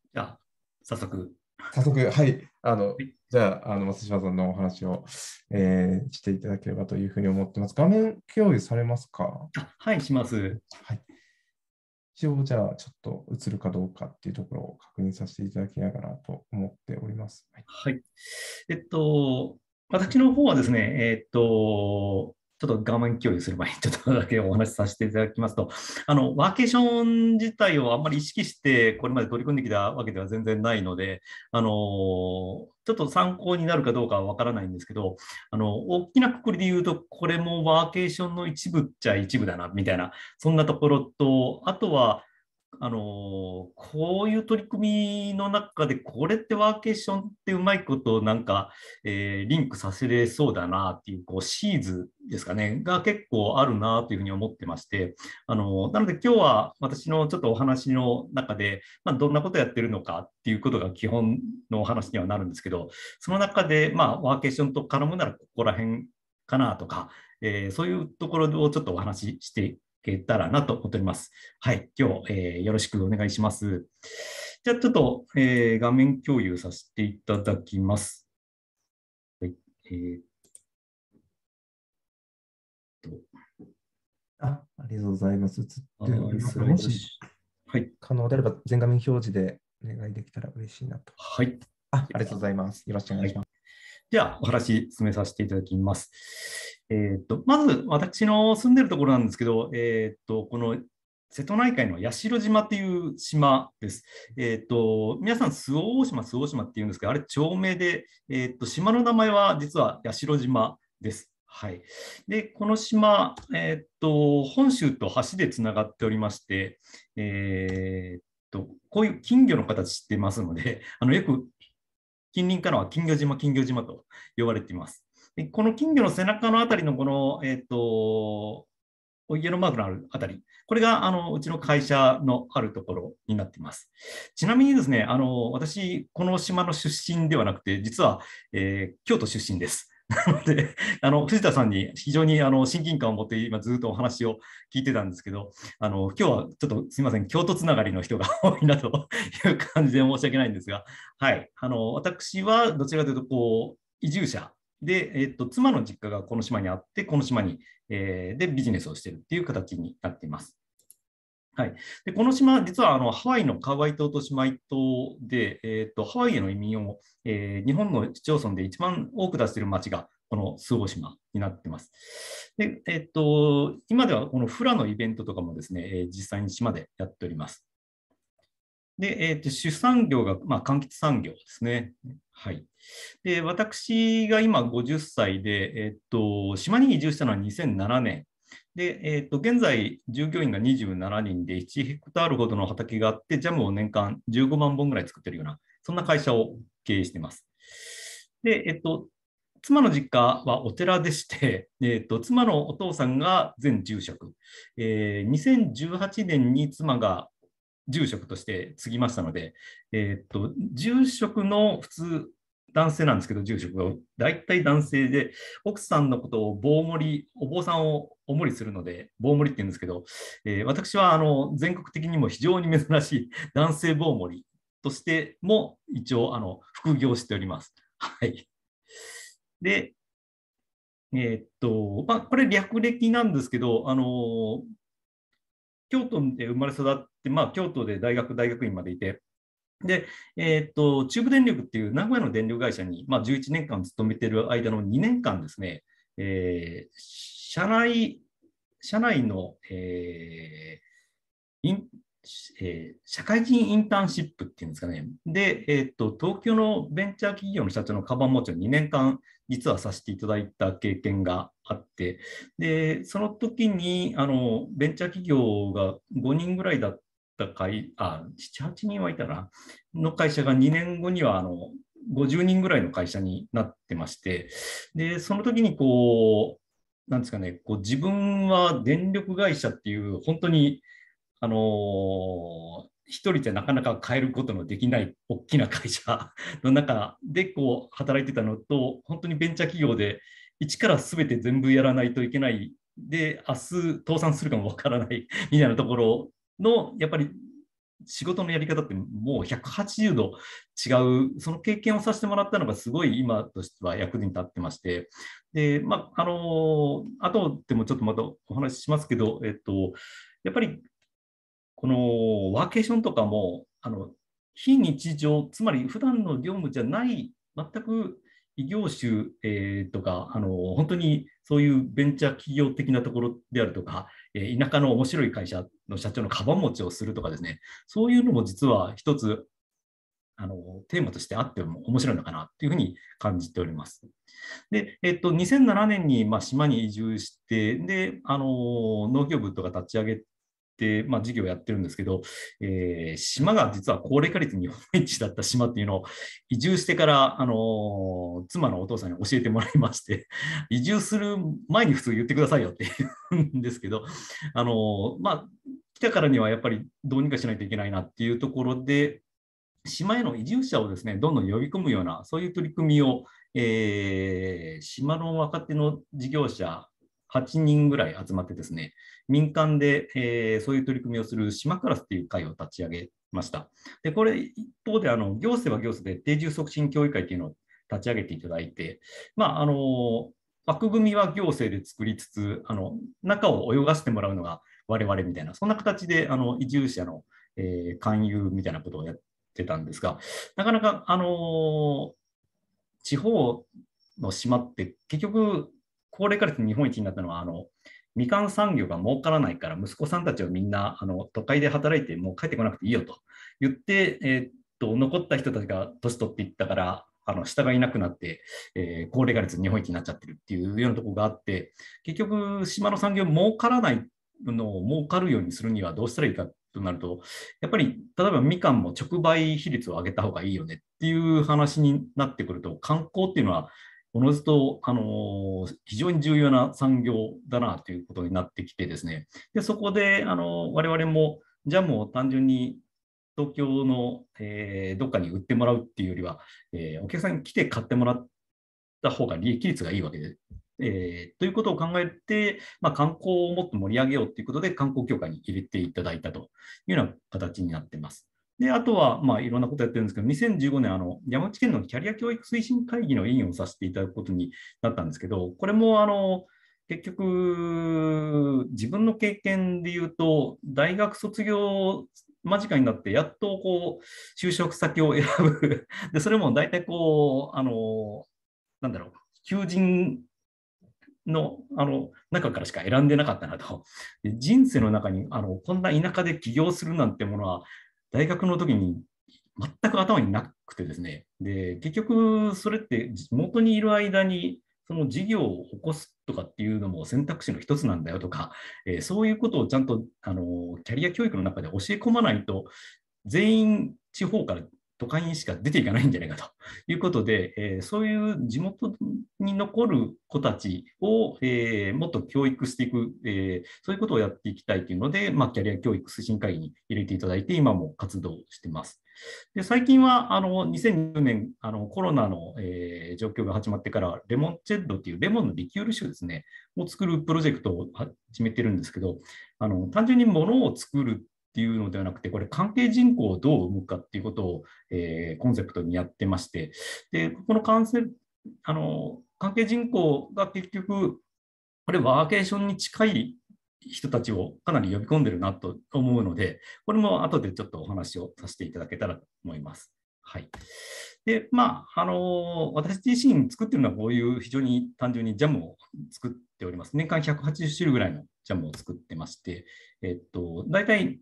じゃあ、早速。 早速、はい。 はい。 じゃあ、松島さんのお話を、していただければというふうに思ってます。画面共有されますか？ はい、します。 はい。一応、じゃあ、ちょっと映るかどうかっていうところを確認させていただきながらと思っております。はい。 はい。えっと、私の方はですね、ちょっと画面共有する前にちょっとだけお話しさせていただきますと、ワーケーション自体をあんまり意識してこれまで取り組んできたわけでは全然ないので、ちょっと参考になるかどうかはわからないんですけど、大きな括りで言うと、これもワーケーションの一部っちゃ一部だな、みたいな、そんなところと、あとは、こういう取り組みの中で、これってワーケーションってうまいことなんか、リンクさせれそうだなっていう、こう、シーズですかね、が結構あるなというふうに思ってまして、なので今日は私のちょっとお話の中で、まあ、どんなことやってるのかっていうことが基本のお話にはなるんですけど、その中で、まあ、ワーケーションと絡むならここら辺かなとか、そういうところをちょっとお話ししていけたらなと思っております。はい、今日、よろしくお願いします。じゃあちょっと、画面共有させていただきます。はい、 ありがとうございます。映っております。 スライドもしはい。 可能であれば全画面表示でお願いできたら嬉しいなと。 はい。 ありがとうございます。よろしくお願いします。 じゃあ、お話進めさせていただきます。まず、私の住んでるところなんですけど、この瀬戸内海の八代島っていう島です。皆さん、周防大島、周防大島っていうんですけど、あれ、町名で、島の名前は実は八代島です。はい。で、この島、本州と橋でつながっておりまして、こういう金魚の形してますので、よく近隣からは金魚島、金魚島と呼ばれています。でこの金魚の背中のあたりのこの、イエローマークのあるあたり、これがうちの会社のあるところになっています。ちなみにですね、私、この島の出身ではなくて、実は、京都出身です。なので、藤田さんに非常に親近感を持って今ずっとお話を聞いてたんですけど、今日はちょっとすみません、京都つながりの人が多いなという感じで申し訳ないんですが、はい、私はどちらかというとこう移住者で、妻の実家がこの島にあって、この島に、でビジネスをしているっていう形になっています。はい、でこの島、実はハワイのカワイ島と姉妹島で、ハワイへの移民を、日本の市町村で一番多く出している町がこの周防島になっています。で今ではこのフラのイベントとかもですね、実際に島でやっております。で、主産業が、まあ、柑橘産業ですね。はい。で、私が今50歳で、島に移住したのは2007年。で、現在、従業員が27人で1ヘクタールほどの畑があって、ジャムを年間15万本ぐらい作ってるような、そんな会社を経営しています。で、妻の実家はお寺でして、妻のお父さんが前住職、2018年に妻が住職として継ぎましたので、住職の普通、男性なんですけど、住職が大体男性で、奥さんのことを棒盛り、お坊さんをお盛りするので、棒盛りって言うんですけど、私は全国的にも非常に珍しい男性棒盛りとしても一応副業しております。はい。で、まあ、これ略歴なんですけど、京都で生まれ育って、まあ、京都で大学院までいて、で、中部電力っていう名古屋の電力会社に、まあ、11年間勤めている間の2年間ですね、社内の、社会人インターンシップっていうんですかね。で、東京のベンチャー企業の社長のカバン持ちを2年間実はさせていただいた経験があって、で、その時に、ベンチャー企業が5人ぐらいだった7、8人はいたな、の会社が2年後には、50人ぐらいの会社になってまして、で、その時にこう、なんですかね、こう自分は電力会社っていう本当に一人じゃなかなか変えることのできない大きな会社の中でこう働いてたのと、本当にベンチャー企業で一から全て全部やらないといけない、で、明日倒産するかもわからないみたいなところの、やっぱり仕事のやり方ってもう180度違う、その経験をさせてもらったのがすごい今としては役に立ってまして、で、後でもちょっとまたお話ししますけど、やっぱりこのワーケーションとかも、非日常、つまり普段の業務じゃない、全く異業種、とか、本当にそういうベンチャー企業的なところであるとか、田舎の面白い会社の社長のカバン持ちをするとかですね、そういうのも実は一つ、テーマとしてあっても面白いのかなというふうに感じております。で、2007年に島に移住して、で、農業部とか立ち上げて、事業をやってるんですけど、島が実は高齢化率日本一だった島っていうのを移住してから、妻のお父さんに教えてもらいまして、移住する前に普通言ってくださいよって言うんですけど、来たからにはやっぱりどうにかしないといけないなっていうところで、島への移住者をですね、どんどん呼び込むような、そういう取り組みを、島の若手の事業者8人ぐらい集まってですね、民間で、そういう取り組みをする島カラスっていう会を立ち上げました。で、これ一方で行政は行政で定住促進協議会っていうのを立ち上げていただいて、枠組みは行政で作りつつ、中を泳がせてもらうのが我々みたいな、そんな形で移住者の、勧誘みたいなことをやってたんですが、なかなか、地方の島って結局、高齢化率日本一になったのは、みかん産業が儲からないから、息子さんたちはみんな都会で働いて、もう帰ってこなくていいよと言って、残った人たちが年取っていったから、下がいなくなって、高齢化率日本一になっちゃってるっていうようなところがあって、結局、島の産業儲からないのを儲かるようにするにはどうしたらいいかとなると、やっぱり例えばみかんも直売比率を上げた方がいいよねっていう話になってくると、観光っていうのはおのずと、非常に重要な産業だなということになってきてですね、でそこで我々もジャムを単純に東京の、どっかに売ってもらうっていうよりは、お客さんに来て買ってもらった方が利益率がいいわけで、ということを考えて、観光をもっと盛り上げようということで、観光協会に入れていただいたというような形になっています。で、あとは、いろんなことやってるんですけど、2015年、山口県のキャリア教育推進会議の委員をさせていただくことになったんですけど、これも、結局、自分の経験で言うと、大学卒業間近になって、やっと就職先を選ぶ。で、それも大体求人の中からしか選んでなかったなと。で人生の中にこんな田舎で起業するなんてものは、大学の時に全く頭になくてですね。で、結局、それって地元にいる間に、その事業を起こすとかっていうのも選択肢の一つなんだよとか、そういうことをちゃんとキャリア教育の中で教え込まないと、全員地方から都会にしか出ていかないんじゃないかということで、そういう地元に残る子たちを、もっと教育していく、そういうことをやっていきたいというので、キャリア教育推進会議に入れていただいて、今も活動しています。で最近は2020年コロナの、状況が始まってから、レモンチェッドっていうレモンのリキュール酒ですね、を作るプロジェクトを始めてるんですけど、単純に物を作るっていうのではなくて、これ関係人口をどう生むかっていうことを、コンセプトにやってまして、でこの関係人口が結局、これワーケーションに近い人たちをかなり呼び込んでるなと思うので、これも後でちょっとお話をさせていただけたらと思います。はい。で、私自身作ってるのはこういう非常に単純にジャムを作っております。年間180種類ぐらいのジャムを作ってまして、大体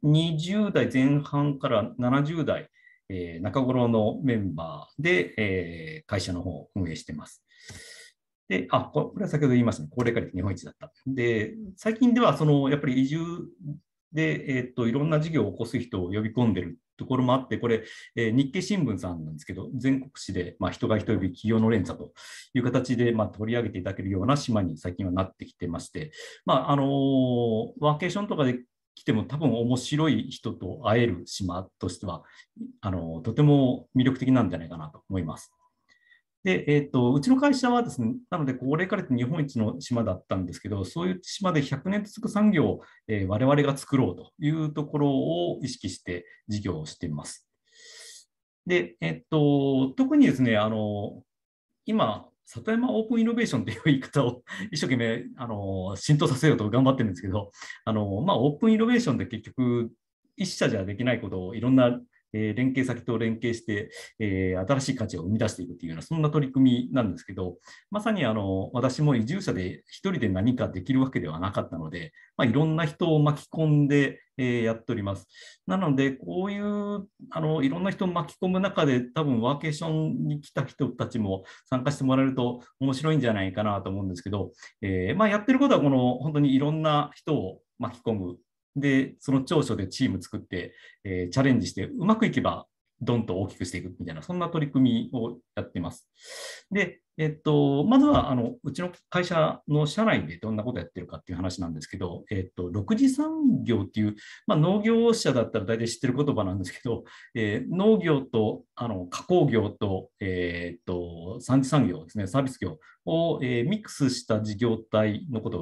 20代前半から70代、中頃のメンバーで、会社の方を運営しています。で、これは先ほど言いましたね、高齢化率日本一だった。で、最近ではやっぱり移住で、いろんな事業を起こす人を呼び込んでるところもあって、これ、日経新聞さんなんですけど、全国紙で、人が人呼び企業の連鎖という形で、取り上げていただけるような島に最近はなってきてまして、ワーケーションとかで来ても多分面白い人と会える島としては、とても魅力的なんじゃないかなと思います。 で、うちの会社はですね、なので、高齢化率日本一の島だったんですけど、そういう島で100年続く産業を、我々が作ろうというところを意識して事業をしています。で、特にですね、今、里山オープンイノベーションという言い方を一生懸命浸透させようと頑張ってるんですけど、オープンイノベーションで結局、一社じゃできないことをいろんな連携先と連携して、新しい価値を生み出していくというような、そんな取り組みなんですけど、まさに私も移住者で一人で何かできるわけではなかったので、いろんな人を巻き込んで、やっております。なので、こういういろんな人を巻き込む中で、多分ワーケーションに来た人たちも参加してもらえると面白いんじゃないかなと思うんですけど、やってることは本当にいろんな人を巻き込む。で、その長所でチーム作って、チャレンジして、うまくいけばどんと大きくしていくみたいな、そんな取り組みをやっています。で、まずはうちの会社の社内でどんなことやってるかっていう話なんですけど、6次産業っていう、農業者だったら大体知ってる言葉なんですけど、農業と加工業と、3次産業ですね、サービス業を、ミックスした事業体のことを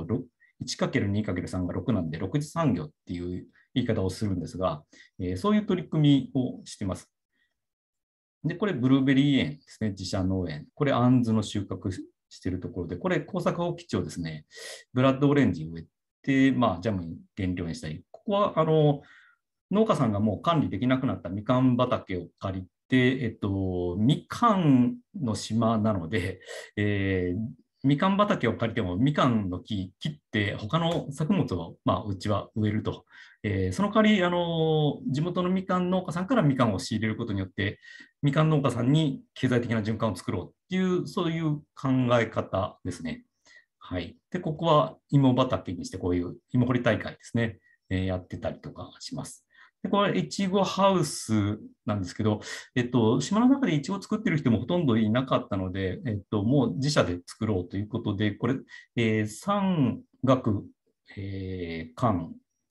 1×2×3 が6なんで、6次産業っていう言い方をするんですが、そういう取り組みをしています。で、これ、ブルーベリー園ですね、自社農園。これ、あんずの収穫しているところで、これ、耕作放棄地をですね、ブラッドオレンジ植えて、ジャムに原料にしたり、ここは、農家さんがもう管理できなくなったみかん畑を借りて、みかんの島なので、みかん畑を借りてもみかんの木切って他の作物を、うちは植えると。その代わり、地元のみかん農家さんからみかんを仕入れることによって、みかん農家さんに経済的な循環を作ろうっていう、そういう考え方ですね。はい。で、ここは芋畑にして、こういう芋掘り大会ですね、やってたりとかします。で、これ、いちごハウスなんですけど、島の中でいちご作ってる人もほとんどいなかったので、もう自社で作ろうということで、これ、産学、官、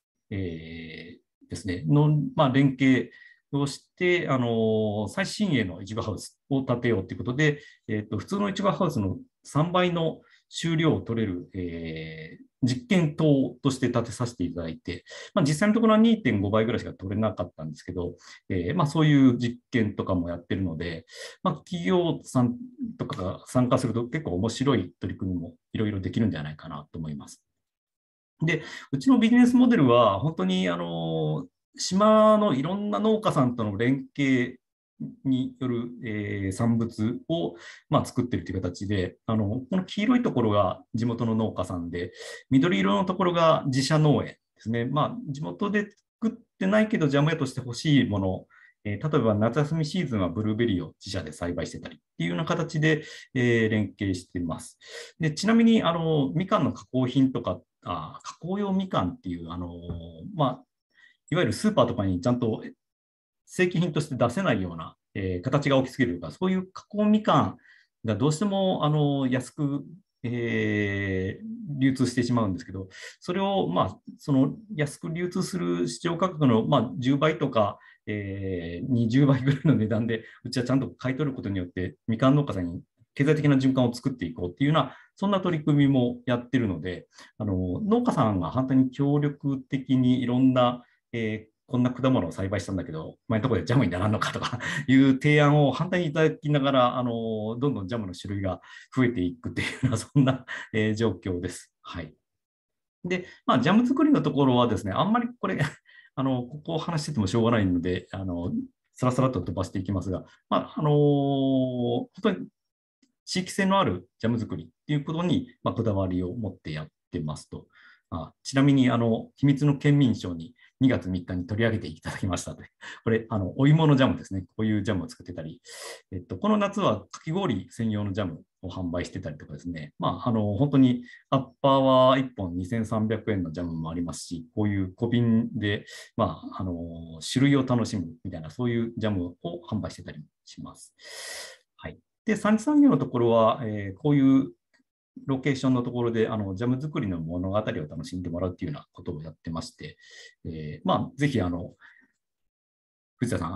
ですね、の、連携をして、最新鋭のいちごハウスを建てようということで、普通のいちごハウスの3倍の収量を取れる、実験棟として建てさせていただいて、実際のところは 2.5 倍ぐらいしか取れなかったんですけど、そういう実験とかもやってるので、企業さんとかが参加すると結構面白い取り組みもいろいろできるんじゃないかなと思います。で、うちのビジネスモデルは本当に島のいろんな農家さんとの連携による、産物を、作っているという形で、この黄色いところが地元の農家さんで、緑色のところが自社農園ですね。地元で作ってないけど、ジャム屋として欲しいもの、例えば夏休みシーズンはブルーベリーを自社で栽培してたりっていうような形で、連携しています。で、ちなみにみかんの加工品とか、加工用みかんっていう、いわゆるスーパーとかにちゃんと正規品として出せないような、形が大きすぎるとか、そういう加工みかんがどうしても安く、流通してしまうんですけど、それを、その安く流通する市場価格の、10倍とか、20倍ぐらいの値段で、うちはちゃんと買い取ることによって、みかん農家さんに経済的な循環を作っていこうっていうような、そんな取り組みもやってるので、農家さんが本当に協力的にいろんな、こんな果物を栽培したんだけど、前のところでジャムにならんのかとかいう提案を反対にいただきながら、どんどんジャムの種類が増えていくっていうような、そんな、状況です。はい。で、ジャム作りのところはですね、あんまりこれ、ここを話しててもしょうがないので、さらさらと飛ばしていきますが、本当に地域性のあるジャム作りっていうことに、こだわりを持ってやってますと。ちなみに、秘密の県民賞に2月3日に取り上げていただきましたと。これ、お芋のジャムですね。こういうジャムを作ってたり、この夏はかき氷専用のジャムを販売してたりとかですね。本当にアッパーは1本2300円のジャムもありますし、こういう小瓶で、種類を楽しむみたいな、そういうジャムを販売してたりします。はい。で、産地産業のところは、こういうロケーションのところでジャム作りの物語を楽しんでもらうというようなことをやってまして、ぜひ藤田さん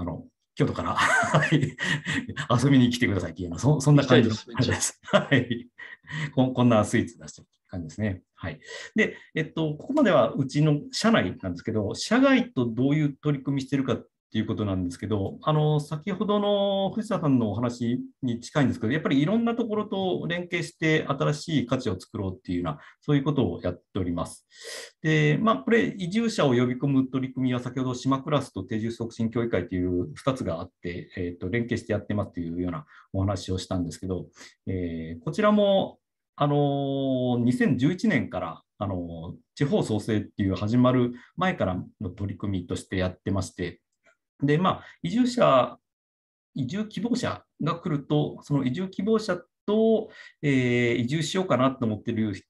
京都から遊びに来てくださいっていうような、そんな感じの感じです。はい。こんなスイーツ出してる感じですね。はい。で、ここまではうちの社内なんですけど、社外とどういう取り組みしてるかっていうことなんですけど、先ほどの藤田さんのお話に近いんですけど、やっぱりいろんなところと連携して新しい価値を作ろうっていうような、そういうことをやっております。で、これ、移住者を呼び込む取り組みは、先ほど島クラスと定住促進協議会という2つがあって、連携してやってますというようなお話をしたんですけど、こちらも、2011年から、地方創生っていう始まる前からの取り組みとしてやってまして、で、移住希望者が来ると、その移住希望者と、移住しようかなと思っている、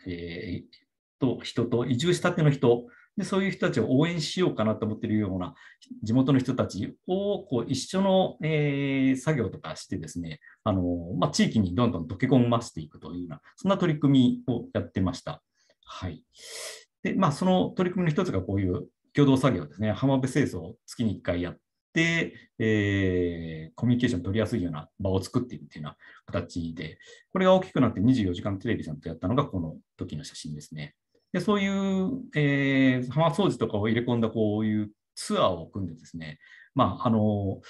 人と移住したての人で、そういう人たちを応援しようかなと思っているような地元の人たちを一緒の、作業とかしてですね、地域にどんどん溶け込ませていくというような、そんな取り組みをやってました。はい。で、その取り組みの一つがこういう共同作業ですね、浜辺清掃を月に1回やって、コミュニケーション取りやすいような場を作っているというような形で、これが大きくなって24時間テレビさんとやったのがこの時の写真ですね。で、そういう、浜掃除とかを入れ込んだこういうツアーを組んでですね、こ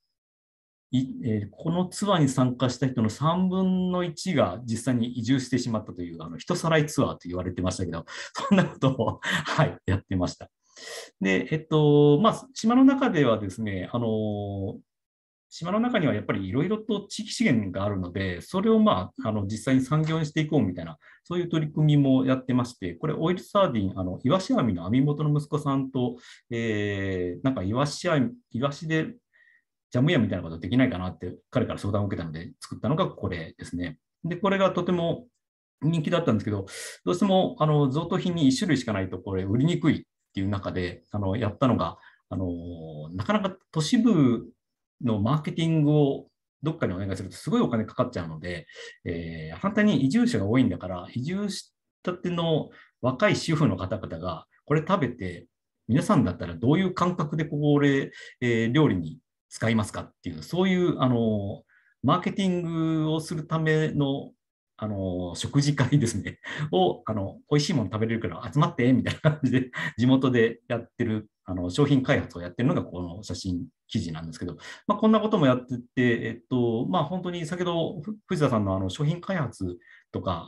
のツアーに参加した人の3分の1が実際に移住してしまったという、人さらいツアーと言われてましたけど、そんなことを、はい、やってました。で、島の中ではですね、島の中にはやっぱりいろいろと地域資源があるので、それを実際に産業にしていこうみたいな、そういう取り組みもやってまして、これ、オイルサーディン、イワシ網の網元の息子さんと、なんかイワシでジャム屋みたいなことできないかなって彼から相談を受けたので作ったのがこれですね。で、これがとても人気だったんですけど、どうしても贈答品に1種類しかないとこれ売りにくいっていう中でやったのが、なかなか都市部のマーケティングをどっかにお願いするとすごいお金かかっちゃうので、反対に移住者が多いんだから、移住したての若い主婦の方々がこれ食べて、皆さんだったらどういう感覚でこれ、料理に使いますかっていう、そういうマーケティングをするための食事会ですね、を美味しいもの食べれるから集まってみたいな感じで、地元でやってる商品開発をやってるのがこの写真記事なんですけど、こんなこともやってて、本当に先ほど藤田さんの商品開発とか、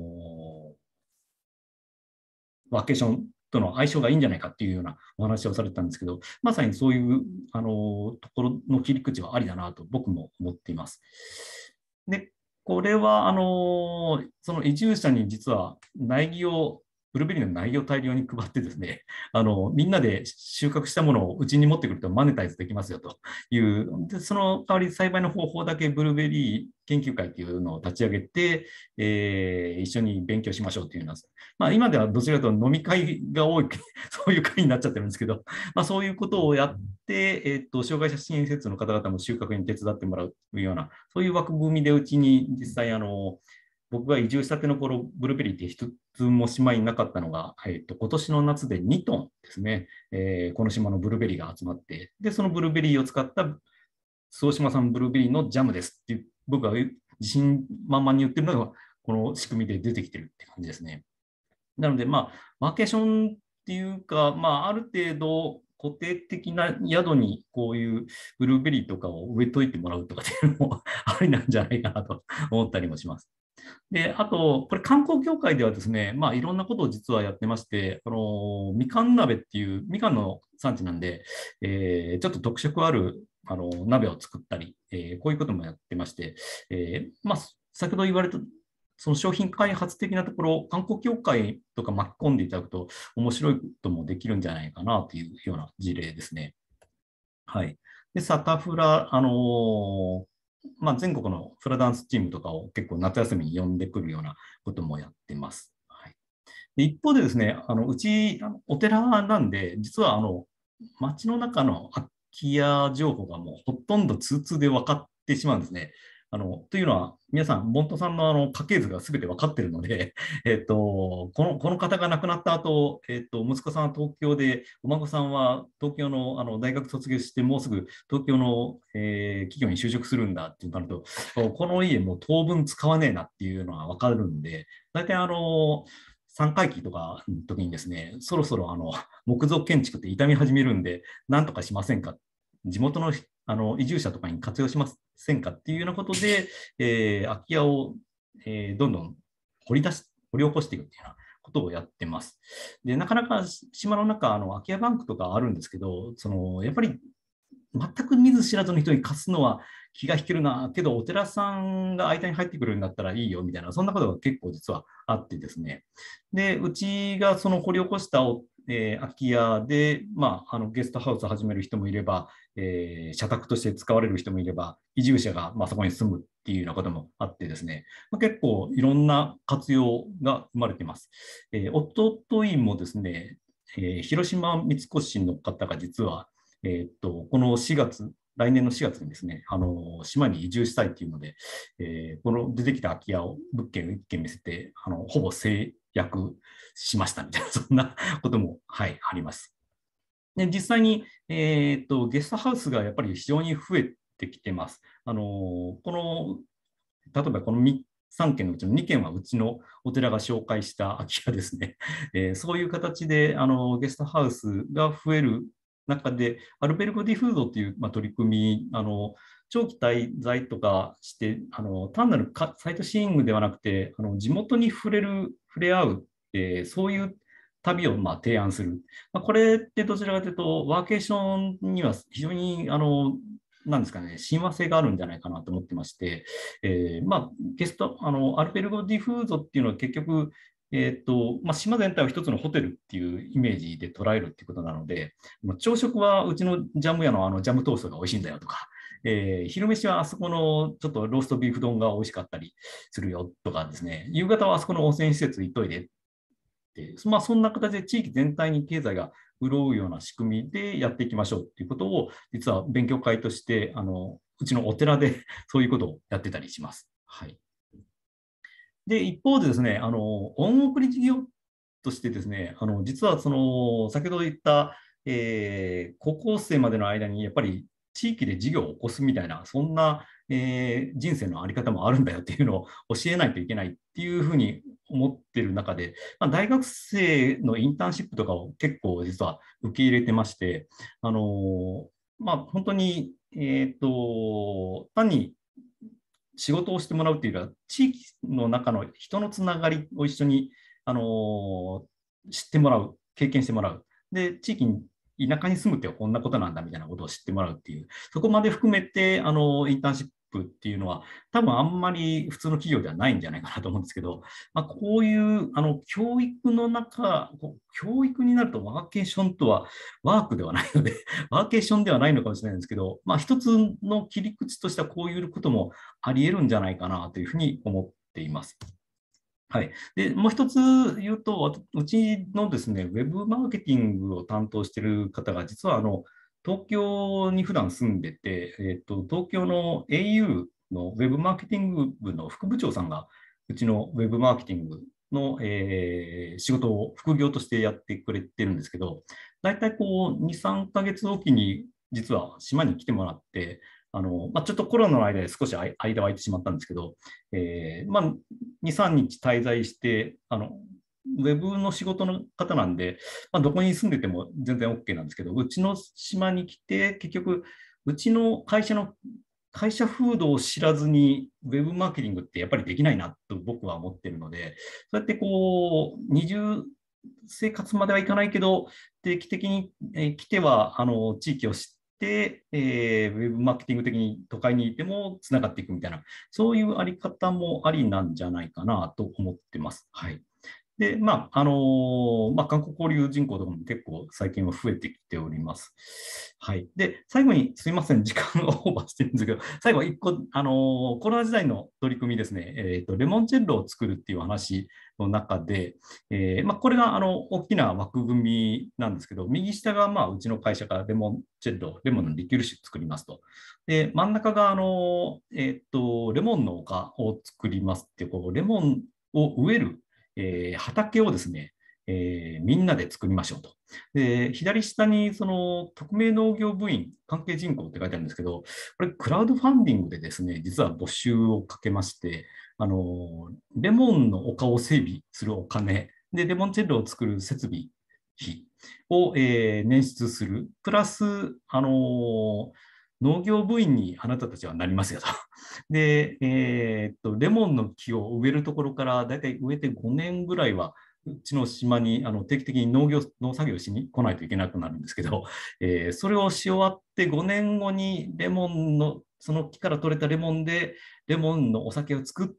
ワーケーションとの相性がいいんじゃないかっていうようなお話をされてたんですけど、まさにそういうところの切り口はありだなと僕も思っています。で、これはその移住者に実は苗木をブルーベリーの苗木を大量に配ってですね、みんなで収穫したものをうちに持ってくるとマネタイズできますよという、でその代わり栽培の方法だけブルーベリー研究会というのを立ち上げて、一緒に勉強しましょうというような、今ではどちらかというと飲み会が多い、そういう会になっちゃってるんですけど、そういうことをやって、障害者支援施設の方々も収穫に手伝ってもらうような、そういう枠組みでうちに実際僕が移住したての頃、ブルーベリーって一つも島になかったのが、今年の夏で2トンですね、この島のブルーベリーが集まって、で、そのブルーベリーを使った周防島産ブルーベリーのジャムですっていう、僕が自信満々に言ってるのが、この仕組みで出てきてるって感じですね。なので、ワーケーションっていうか、ある程度、固定的な宿にこういうブルーベリーとかを植えといてもらうとかっていうのもありなんじゃないかなと思ったりもします。で、あと、これ観光協会ではですね、いろんなことを実はやってまして、みかん鍋っていう、みかんの産地なんで、ちょっと特色ある鍋を作ったり、こういうこともやってまして、先ほど言われた、その商品開発的なところ、観光協会とか巻き込んでいただくと面白いこともできるんじゃないかなというような事例ですね。はい。で、サタフラ、全国のフラダンスチームとかを結構夏休みに呼んでくるようなこともやってます。はい、で一方でですね、うちお寺なんで、実は街の中の空き家情報がもうほとんど通通で分かってしまうんですね。 というのは、皆さん、ボントさんの家系図がすべて分かっているので、この方が亡くなった後、息子さんは東京で、お孫さんは東京の、大学卒業して、もうすぐ東京の、企業に就職するんだってなると、この家もう当分使わねえなっていうのは分かるんで、大体3回忌とかの時にですね、そろそろ木造建築って傷み始めるんで、なんとかしませんか、地元の移住者とかに活用しませんかっていうようなことで、空き家を、どんどん掘り起こしていくっていうようなことをやってます。で、なかなか島の中、空き家バンクとかあるんですけど、やっぱり全く見ず知らずの人に貸すのは気が引けるな、けどお寺さんが間に入ってくるんだったらいいよみたいな、そんなことが結構実はあってですね。で、うちがその掘り起こした空き家で、ゲストハウスを始める人もいれば、社宅として使われる人もいれば、移住者がそこに住むっていうようなこともあってですね、結構いろんな活用が生まれています。おとといもですね、広島三越の方が実は、この4月、来年の4月にですね、島に移住したいっていうので、この出てきた空き家を物件を1軒見せて、ほぼ制約しましたみたいな、そんなことも、はい、あります。で、実際に、ゲストハウスがやっぱり非常に増えてきてます。例えばこの3件のうちの2件はうちのお寺が紹介した空き家ですね。そういう形でゲストハウスが増える中で、アルベルゴ・ディフードという、取り組み、長期滞在とかして、単なるサイトシーイングではなくて、地元に触れ合う、そういう旅を提案する。これってどちらかというと、ワーケーションには非常になんですかね、親和性があるんじゃないかなと思ってまして、ゲスト、アルベルゴ・ディフーゾっていうのは結局、島全体を一つのホテルっていうイメージで捉えるっていうことなので、朝食はうちのジャム屋のジャムトーストが美味しいんだよとか、昼飯はあそこのちょっとローストビーフ丼が美味しかったりするよとかですね、夕方はあそこの温泉施設行っといでって、そんな形で地域全体に経済が潤うような仕組みでやっていきましょうっていうことを、実は勉強会として、うちのお寺でそういうことをやってたりします。はい。で、一方でですね、恩送り事業としてですね、実は先ほど言った、高校生までの間にやっぱり地域で事業を起こすみたいな、そんな、人生のあり方もあるんだよっていうのを教えないといけないっていうふうに思ってる中で、大学生のインターンシップとかを結構実は受け入れてまして、本当に、単に仕事をしてもらうっていうか、地域の中の人のつながりを一緒に、知ってもらう、経験してもらう。で、地域に、田舎に住むってこんなことなんだみたいなことを知ってもらうっていう、そこまで含めて、インターンシップっていうのは、多分あんまり普通の企業ではないんじゃないかなと思うんですけど、こういう教育の中、教育になるとワーケーションとはワークではないので、ワーケーションではないのかもしれないんですけど、一つの切り口としてはこういうこともあり得るんじゃないかなというふうに思っています。はい。で、もう一つ言うと、うちのですね、ウェブマーケティングを担当している方が、実は東京に普段住んでて、東京の au のウェブマーケティング部の副部長さんが、うちのウェブマーケティングの、仕事を副業としてやってくれてるんですけど、大体こう、2、3ヶ月おきに、実は島に来てもらって、ちょっとコロナの間で少し間空いてしまったんですけど、2、3日滞在して、ウェブの仕事の方なんで、どこに住んでても全然 OK なんですけど、うちの島に来て、結局、うちの会社風土を知らずに、ウェブマーケティングってやっぱりできないなと僕は思ってるので、そうやってこう、二重生活まではいかないけど、定期的に来ては、地域を知って、ウェブマーケティング的に都会にいてもつながっていくみたいな、そういうあり方もありなんじゃないかなと思ってます。はい。 で、韓国交流人口とかも結構最近は増えてきております。はい。で、最後にすいません、時間がオーバーしてるんですけど、最後は1個、コロナ時代の取り組みですね、レモンチェッロを作るっていう話の中で、これが大きな枠組みなんですけど、右下がうちの会社がレモンチェッロ、レモンのリキュール酒作りますと。で、真ん中がレモンの丘を作りますっていう、レモンを植える、畑をですね、みんなで作りましょうと。で、左下にその匿名農業部員関係人口って書いてあるんですけど、これクラウドファンディングでですね、実は募集をかけまして、レモンの丘を整備するお金、で、レモンチェッロを作る設備費を、捻出する、プラス、農業部員にあなたたちはなりますよと。で、レモンの木を植えるところからだいたい植えて5年ぐらいは、うちの島に定期的に農作業をしに来ないといけなくなるんですけど、それをし終わって5年後にレモンの、その木から取れたレモンで、レモンのお酒を作って、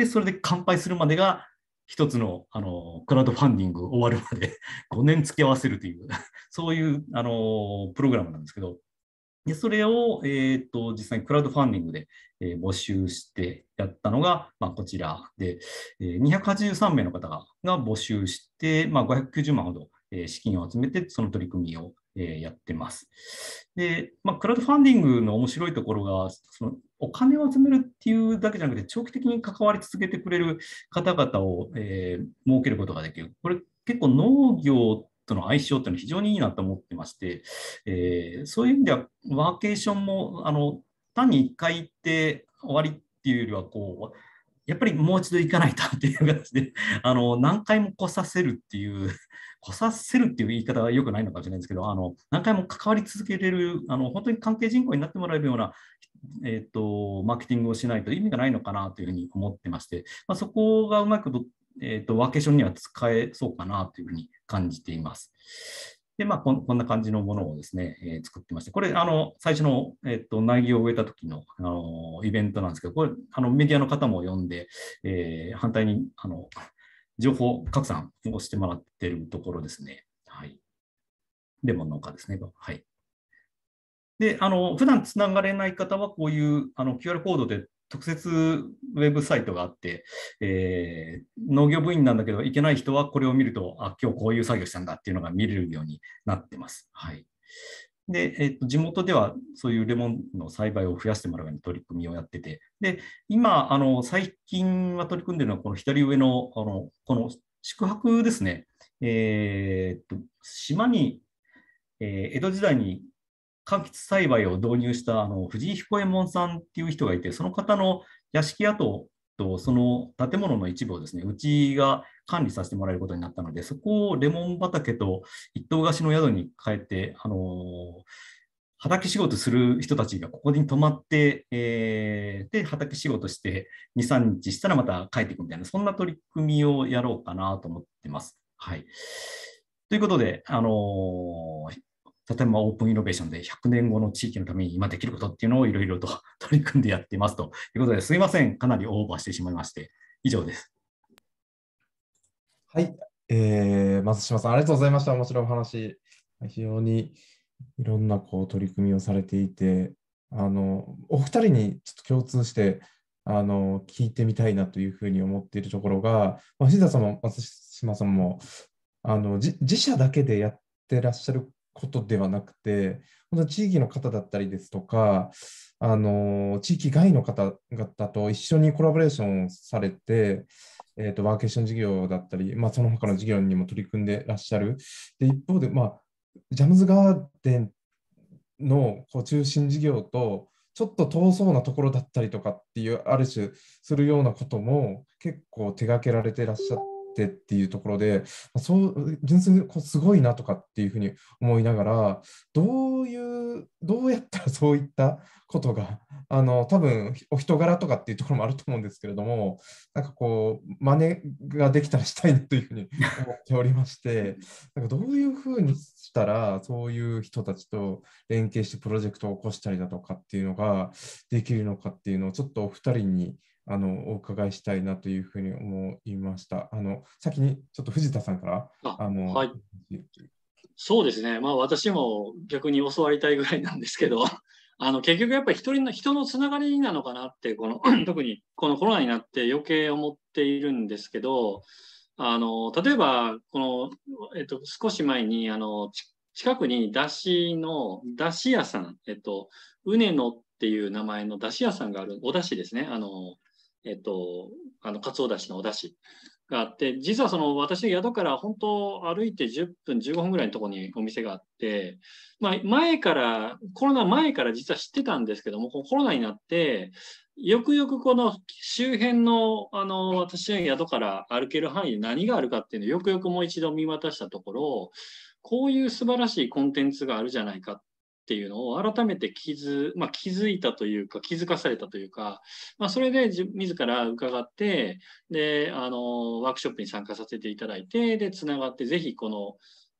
それで乾杯するまでが、一つの、クラウドファンディング終わるまで5年付き合わせるというそういうプログラムなんですけど、でそれを、実際にクラウドファンディングで、募集してやったのが、こちらで、283名の方が募集して、590万ほど、資金を集めて、その取り組みを、やってます。で、クラウドファンディングの面白いところが、そのお金を集めるっていうだけじゃなくて、長期的に関わり続けてくれる方々を、設けることができる。これ結構農業との相性っていうのは非常にいいなと思ってまして、そういう意味ではワーケーションも単に1回行って終わりっていうよりはやっぱりもう一度行かないとっていう形で何回も来させるっていう来させるっていう言い方は良くないのかもしれないんですけど何回も関わり続けれる本当に関係人口になってもらえるようなマーケティングをしないと意味がないのかなというふうに思ってまして、そこがうまくワーケーションには使えそうかなというふうに感じています。で、こんな感じのものをですね、作ってまして、これ、最初の、苗木を植えた時の、イベントなんですけど、これ、メディアの方も呼んで、反対に、情報拡散をしてもらっているところですね。はい。レモン農家ですね。はい。で、普段つながれない方は、こういうQR コードで特設ウェブサイトがあって、農業部員なんだけど、行けない人はこれを見ると、今日こういう作業したんだっていうのが見れるようになってます。はい。で、地元ではそういうレモンの栽培を増やしてもらうような取り組みをやってて、で、今、最近は取り組んでいるのは、この左上の、この宿泊ですね。島に、江戸時代に柑橘栽培を導入した藤井彦右衛門さんっていう人がいて、その方の屋敷跡とその建物の一部をですね、うちが管理させてもらえることになったので、そこをレモン畑と一棟貸しの宿に変えて、畑仕事する人たちがここに泊まって、で、畑仕事して2、3日したらまた帰っていくみたいな、そんな取り組みをやろうかなと思ってます。はい。ということで、例えばオープンイノベーションで100年後の地域のために今できることっていうのをいろいろと取り組んでやっていますということで、すいません、かなりオーバーしてしまいまして、以上です。 はい、松島さん、ありがとうございました。面白いお話。非常にいろんな取り組みをされていて、お二人にちょっと共通して聞いてみたいなというふうに思っているところが、藤田さんも松島さんも自社だけでやってらっしゃることではなくて、地域の方だったりですとか、地域外の方々と一緒にコラボレーションをされて、ワーケーション事業だったり、その他の事業にも取り組んでらっしゃる。で一方で、ジャムズガーデンの中心事業と、ちょっと遠そうなところだったりとかっていう、ある種するようなことも結構手掛けられてらっしゃってっていうところで、純粋にすごいなとかっていうふうに思いながら、どうやったらそういったことが、多分お人柄とかっていうところもあると思うんですけれども、なんか真似ができたらしたいなというふうに思っておりまして、なんかどういうふうにしたら、そういう人たちと連携してプロジェクトを起こしたりだとかっていうのができるのかっていうのを、ちょっとお二人にお伺いしたいなというふうに思いました。先にちょっと藤田さんから、 はい。そうですね。まあ私も逆に教わりたいぐらいなんですけど、結局やっぱり人のつながりなのかなって、特にこのコロナになって余計思っているんですけど、例えば、少し前に、近くにだし屋さん、うねのっていう名前のだし屋さんがある、おだしですね。かつおだしのおだしがあって、実は私の宿から本当歩いて10分、15分ぐらいのところにお店があって、まあ、コロナ前から実は知ってたんですけども、コロナになって、よくよくこの周辺の、私の宿から歩ける範囲で何があるかっていうのをよくよくもう一度見渡したところ、こういう素晴らしいコンテンツがあるじゃないかっていうのを改めて気づいたというか、気づかされたというか、それで自ら伺って、で、ワークショップに参加させていただいて、で、つながって、ぜひこの、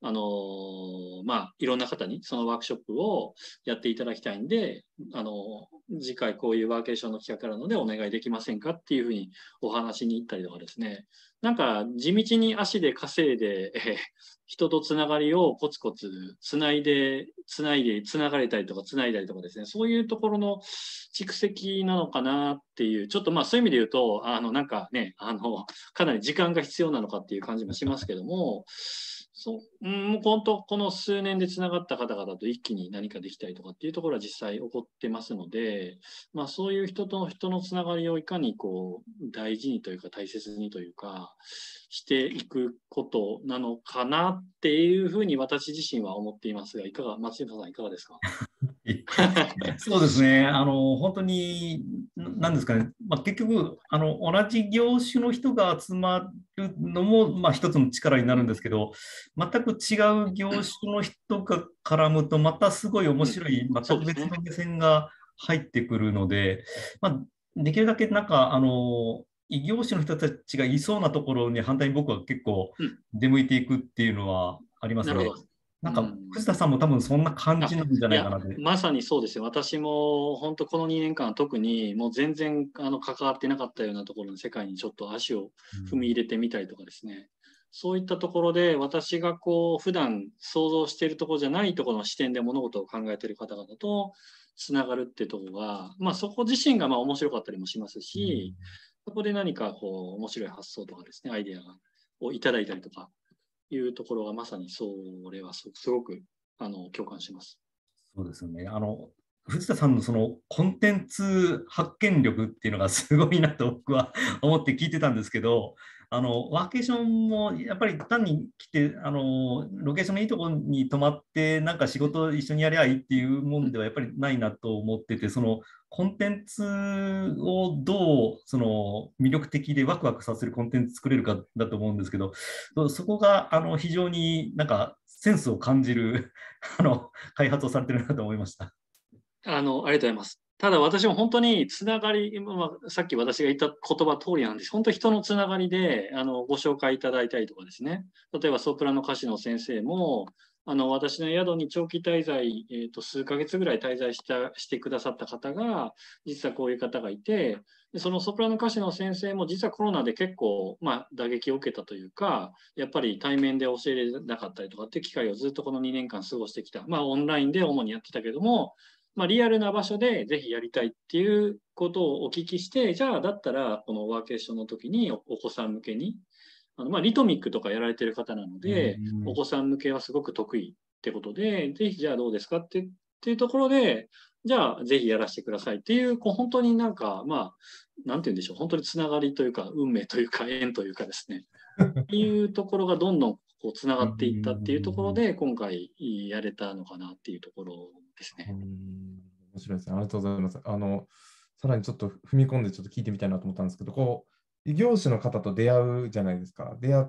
いろんな方にそのワークショップをやっていただきたいんで、次回こういうワーケーションの企画なのでお願いできませんかっていうふうにお話に行ったりとかですね、なんか地道に足で稼いで、人とつながりをコツコツつながれたりとかつないだりとかですね、そういうところの蓄積なのかなっていう、ちょっとそういう意味で言うと、なんかね、かなり時間が必要なのかっていう感じもしますけども、もう本当、この数年でつながった方々と一気に何かできたりとかっていうところは実際起こってますので、そういう人と人のつながりをいかに大事にというか大切にというか、していくことなのかなっていうふうに私自身は思っていますが、松島さんいかがですか？ そうですね、本当に、なんですかね、結局同じ業種の人が集まるのも、一つの力になるんですけど、全く違う業種の人が絡むと、またすごい面白い、全く別の目線が入ってくるので、できるだけなんか、異業種の人たちがいそうなところに反対に僕は結構出向いていくっていうのはありますね。なんか藤田さんも多分そんな感じなんじゃないかなって。 まさにそうですよ。私も本当この2年間特にもう全然関わってなかったようなところの世界にちょっと足を踏み入れてみたりとかですね。そういったところで私が普段想像しているところじゃないところの視点で物事を考えている方々とつながるっていうところが、そこ自身が面白かったりもしますし、そこで何か面白い発想とかですね、アイデアをいただいたりとかいうところがまさにそれはすごく共感します。 そうですよね。藤田さんのそのコンテンツ発見力っていうのがすごいなと僕は思って聞いてたんですけど、ワーケーションもやっぱり単に来て、ロケーションのいいところに泊まって、なんか仕事を一緒にやりゃいいっていうもんではやっぱりないなと思ってて、そのコンテンツをどう魅力的でワクワクさせるコンテンツ作れるかだと思うんですけど、そこが非常になんかセンスを感じる開発をされてるなと思いました。 ありがとうございます。ただ私も本当につながり、さっき私が言った言葉通りなんです。本当人のつながりでご紹介いただいたりとかですね。例えばソプラノ歌手の先生も私の宿に長期滞在、数ヶ月ぐらい滞在してくださった方が実はこういう方がいて、そのソプラノ歌手の先生も実はコロナで結構、打撃を受けたというか、やっぱり対面で教えれなかったりとかっていう機会をずっとこの2年間過ごしてきた。オンラインで主にやってたけども、リアルな場所でぜひやりたいっていうことをお聞きして、じゃあだったらこのワーケーションの時にお子さん向けに、リトミックとかやられてる方なので、お子さん向けはすごく得意ってことで、ぜひじゃあどうですかっていうところで、じゃあぜひやらせてくださいっていう、本当になんか、なんて言うんでしょう、本当につながりというか、運命というか、縁というかですね、っていうところがどんどんつながっていったっていうところで、今回やれたのかなっていうところですね。 面白いですね。ありがとうございます。さらにちょっと踏み込んでちょっと聞いてみたいなと思ったんですけど、異業種の方と出会うじゃないですか。出会って、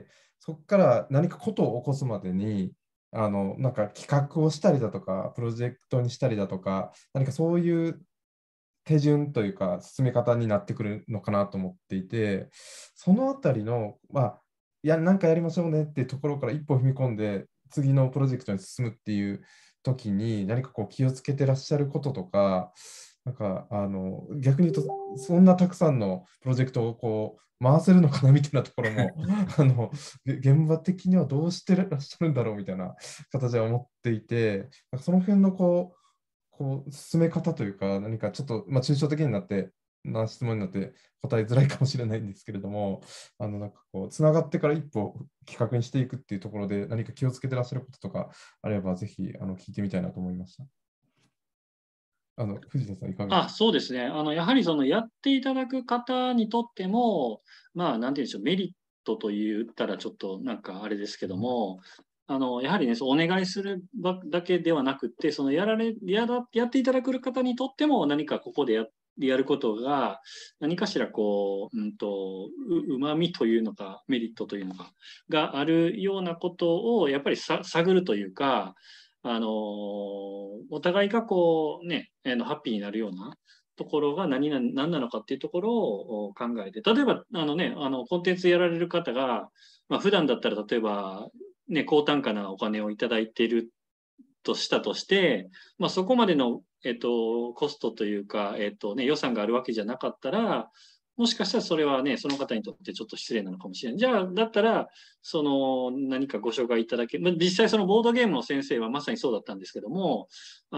そこから何かことを起こすまでに、なんか企画をしたりだとか、プロジェクトにしたりだとか、何かそういう手順というか、進め方になってくるのかなと思っていて、そのあたりの、なんかやりましょうねっていうところから一歩踏み込んで、次のプロジェクトに進むっていう時に、何か気をつけてらっしゃることとか、なんか逆に言うと、 そんなたくさんのプロジェクトをこう回せるのかなみたいなところも現場的にはどうしてらっしゃるんだろうみたいな形で思っていて、なんかその辺の進め方というか、何かちょっと、抽象的になってな質問になって答えづらいかもしれないんですけれども、なんかつながってから一歩企画にしていくっていうところで何か気をつけてらっしゃることとかあれば、ぜひ聞いてみたいなと思いました。藤田さん、いかがですか？ そうですね。やはりそのやっていただく方にとっても、なんて言うんでしょう、メリットと言ったらちょっとなんかあれですけども、やはりね、お願いするだけではなくて、そのやっていただく方にとっても何かここでやることが何かしらうまみというのかメリットというのかがあるようなことをやっぱり探るというか、お互いがハッピーになるようなところが何なのかっていうところを考えて、例えばコンテンツやられる方が、普段だったら例えば高単価なお金をいただいているとして、そこまでのコストというか予算があるわけじゃなかったら、もしかしたらそれはね、その方にとってちょっと失礼なのかもしれない。じゃあ、だったら、何かご紹介いただけ、実際そのボードゲームの先生はまさにそうだったんですけども、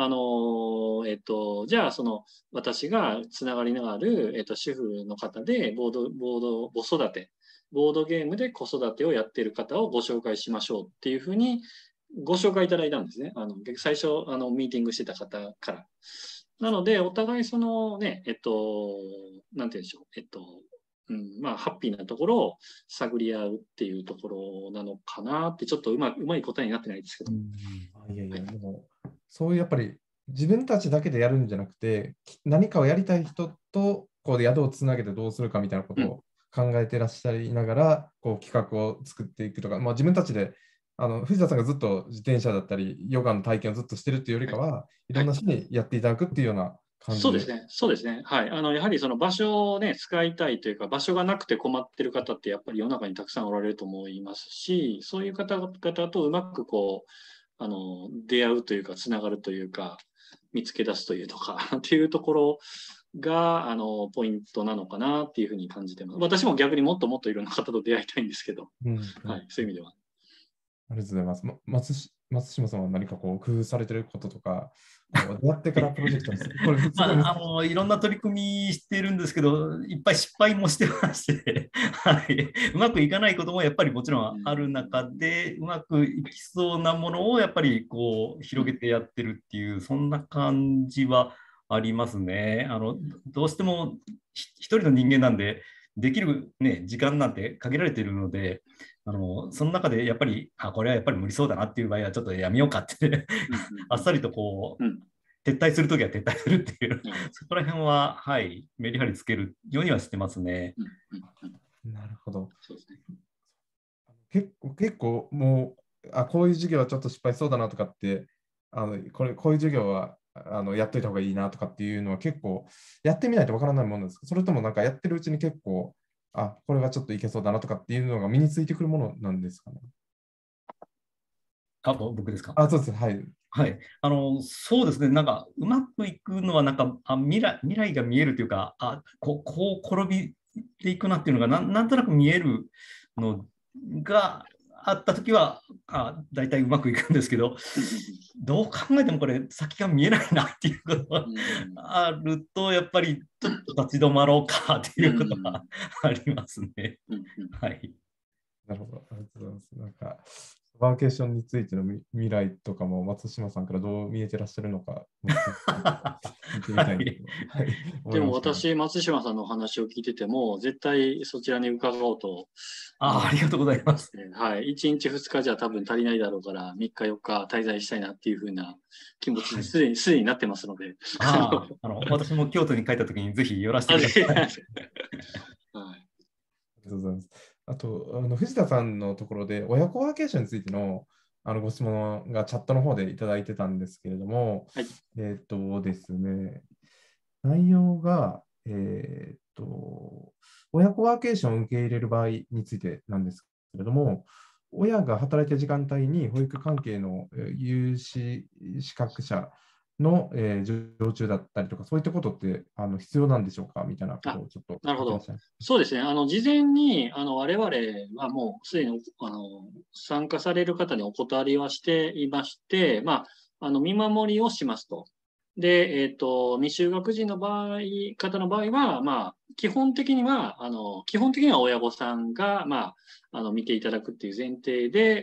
じゃあ、私がつながりのある、主婦の方で、ボードゲームで子育てをやっている方をご紹介しましょうっていうふうにご紹介いただいたんですね。最初、ミーティングしてた方から。なので、お互いなんて言うんでしょう。ハッピーなところを探り合うっていうところなのかなって、ちょっとうまい答えになってないですけど。 でも、そういうやっぱり自分たちだけでやるんじゃなくて、何かをやりたい人と宿をつなげてどうするかみたいなことを考えてらっしゃいながら、企画を作っていくとか、自分たちで藤田さんがずっと自転車だったり、ヨガの体験をずっとしてるっていうよりかは、いろんな人にやっていただくっていうような感じで。 そうですね。はい。やはりその場所をね、使いたいというか、場所がなくて困ってる方ってやっぱり世の中にたくさんおられると思いますし、そういう方々とうまく出会うというか、つながるというか、見つけ出すというとか、っていうところが、ポイントなのかなっていうふうに感じてます。私も逆にもっともっといろんな方と出会いたいんですけど、はい。そういう意味では。 ありがとうございます。松島さんは何か工夫されてることとか、やってからプロジェクトにする。 いろんな取り組みしてるんですけど、いっぱい失敗もしてましてはい、うまくいかないこともやっぱりもちろんある中で、うまくいきそうなものをやっぱり広げてやってるっていう、そんな感じはありますね。どうしても一人の人間なんで、できる、時間なんて限られているので、その中でやっぱり、これはやっぱり無理そうだなっていう場合はちょっとやめようかってあっさりと撤退するときは撤退するっていう、そこら辺は、はい、メリハリつけるようにはしてますね。 なるほど。結構もう、こういう授業はちょっと失敗そうだなとかって、こういう授業はやっといた方がいいなとかっていうのは結構やってみないとわからないものですか？それともなんかやってるうちに結構、これはちょっといけそうだなとかっていうのが身についてくるものなんですかね？ 僕ですか？ そうです。はい。 はい。そうですね。なんか、うまくいくのは、なんか、未来が見えるというか、こう転びていくなっていうのがなんとなく見えるのがあったときは、大体うまくいくんですけど、どう考えてもこれ、先が見えないなっていうことがあると、やっぱりちょっと立ち止まろうかっていうことがありますね。はい。 なるほど。ありがとうございます。なんか、ワーケーションについての未来とかも松島さんからどう見えてらっしゃるのか、見てみたいなと、 はい、でも私、松島さんのお話を聞いてても、絶対そちらに伺おうと。 ありがとうございます。 はい。1日2日じゃ多分足りないだろうから、3日4日滞在したいなっていうふうな気持ちにすでになってますので。 私も京都に帰ったときにぜひ寄らせてください。 はい。ありがとうございます。あと、藤田さんのところで、親子ワーケーションについてのご質問がチャットの方でいただいてたんですけれども、 はい、 ですね、内容が、親子ワーケーションを受け入れる場合についてなんですけれども、親が働いている時間帯に保育関係の有資格者の、常駐だったりとか、そういったことって必要なんでしょうかみたいなことをちょっと。 なるほど。そうですね。事前に我々はもうすでに参加される方にお断りはしていまして、見守りをしますと。で、未就学児の方の場合は、基本的には親御さんが、見ていただくっていう前提で、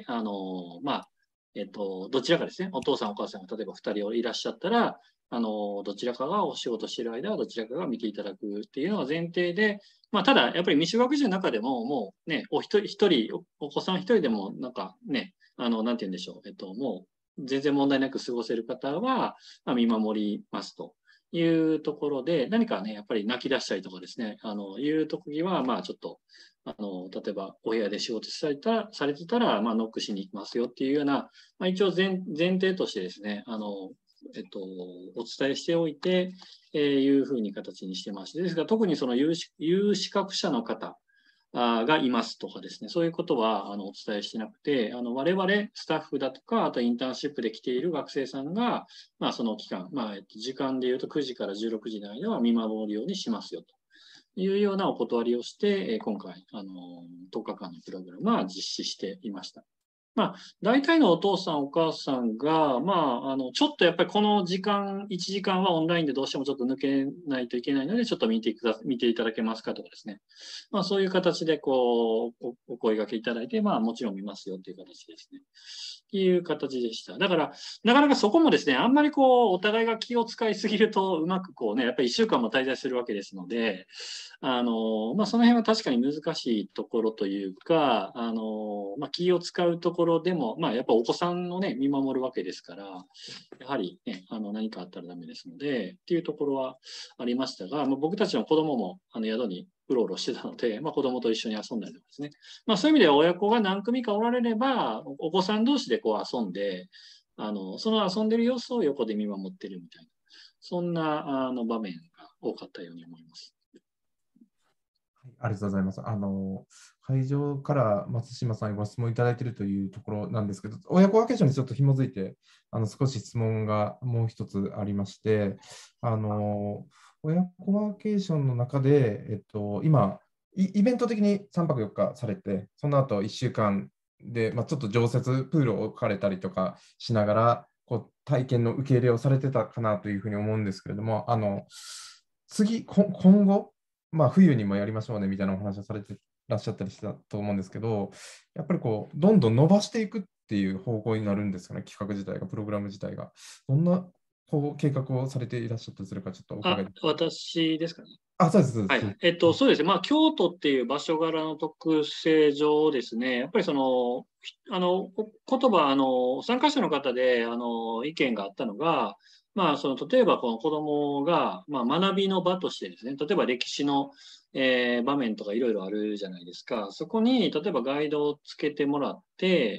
どちらかですね、お父さんお母さんが例えば2人いらっしゃったら、どちらかがお仕事している間はどちらかが見ていただくっていうのが前提で、ただ、やっぱり未就学児の中でも、もうね、お子さん一人でも、なんかね、なんて言うんでしょう、もう全然問題なく過ごせる方は、見守りますというところで、何かね、やっぱり泣き出したりとかですね、いう時は、ちょっと、例えばお部屋で仕事されてたら、ノックしに行きますよっていうような、一応前提としてですね、お伝えしておいて、いうふうに形にしてまして、ですが、特にその有資格者の方がいますとかですね、そういうことはお伝えしてなくて、我々スタッフだとか、あとインターンシップで来ている学生さんが、その期間、時間でいうと9時から16時の間は見守るようにしますよというようなお断りをして、今回、10日間のプログラムは実施していました。大体のお父さんお母さんが、ちょっとやっぱりこの時間、1時間はオンラインでどうしてもちょっと抜けないといけないので、ちょっと見ていただけますかとかですね。そういう形でこう、お声掛けいただいて、もちろん見ますよっていう形ですね。っていう形でした。だから、なかなかそこもですね、あんまりこう、お互いが気を使いすぎると、うまくこうね、やっぱり1週間も滞在するわけですので、その辺は確かに難しいところというか、気を使うところでも、やっぱお子さんをね、見守るわけですから、やはりね、何かあったらダメですので、っていうところはありましたが、僕たちの子供も宿にうろうろしてたので、子供と一緒に遊んだりとかですね。そういう意味では親子が何組かおられれば、お子さん同士でこう遊んで、その遊んでる様子を横で見守ってるみたいな、そんな場面が多かったように思います。 ありがとうございます。会場から松島さんにご質問いただいているというところなんですけど、親子ワーケーションにちょっと紐づいて、少し質問がもう一つありまして、親子ワーケーションの中で、今、イベント的に3泊4日されて、その後1週間で、ちょっと常設プールを置かれたりとかしながら、体験の受け入れをされてたかなというふうに思うんですけれども、今後、冬にもやりましょうねみたいなお話をされてらっしゃったりしたと思うんですけど、やっぱりどんどん伸ばしていくっていう方向になるんですかね、企画自体が、プログラム自体が。どんな計画をされていらっしゃったりするか、ちょっとお伺い私ですかね。 そうです。 はい。そうですね。京都っていう場所柄の特性上ですね、やっぱりその、言葉、参加者の方で、意見があったのが、例えばこの子供が、学びの場としてですね、例えば歴史の、場面とかいろいろあるじゃないですか。そこに、例えばガイドをつけてもらって、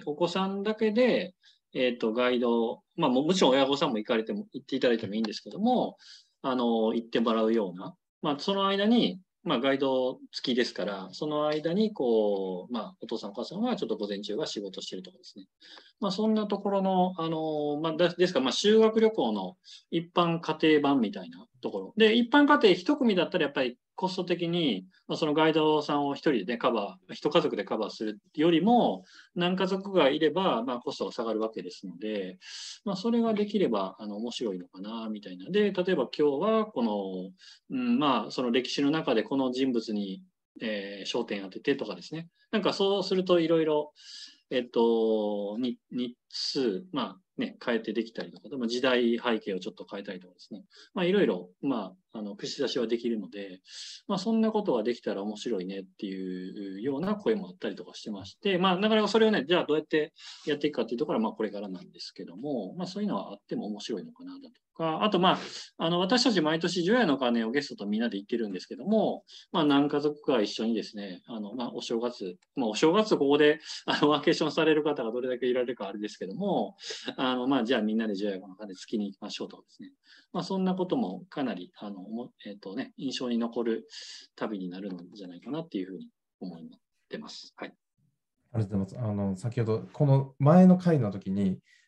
お子さんだけで、ガイド、もちろん親御さんも行っていただいてもいいんですけども、行ってもらうような、その間に、ガイド付きですから、その間に、お父さんお母さんはちょっと午前中は仕事してるとかですね。そんなところの、ですから、修学旅行の一般家庭版みたいなところ。で、一般家庭一組だったらやっぱりコスト的に、そのガイドさんを一人でね、一家族でカバーするよりも、何家族がいれば、コストが下がるわけですので、それができれば、面白いのかな、みたいな。で、例えば今日は、その歴史の中でこの人物に、焦点当ててとかですね。なんかそうするといろいろ、日数、変えてできたりとか、時代背景をちょっと変えたりとかですね。いろいろ、串刺しはできるので、そんなことができたら面白いねっていうような声もあったりとかしてまして、なかなかそれをね、じゃあどうやってやっていくかっていうところは、これからなんですけども、そういうのはあっても面白いのかなだとか、あと、私たち毎年除夜の鐘をゲストとみんなで行ってるんですけども、何家族か一緒にですね、お正月、お正月ここで、ワーケーションされる方がどれだけいられるかあれですけども、じゃあみんなで除夜の鐘つきに行きましょうとかですね。そんなこともかなり、印象に残る旅になるんじゃないかなっていうふうに思ってます。はい。 ありがとうございます。先ほど、この前の回の時に、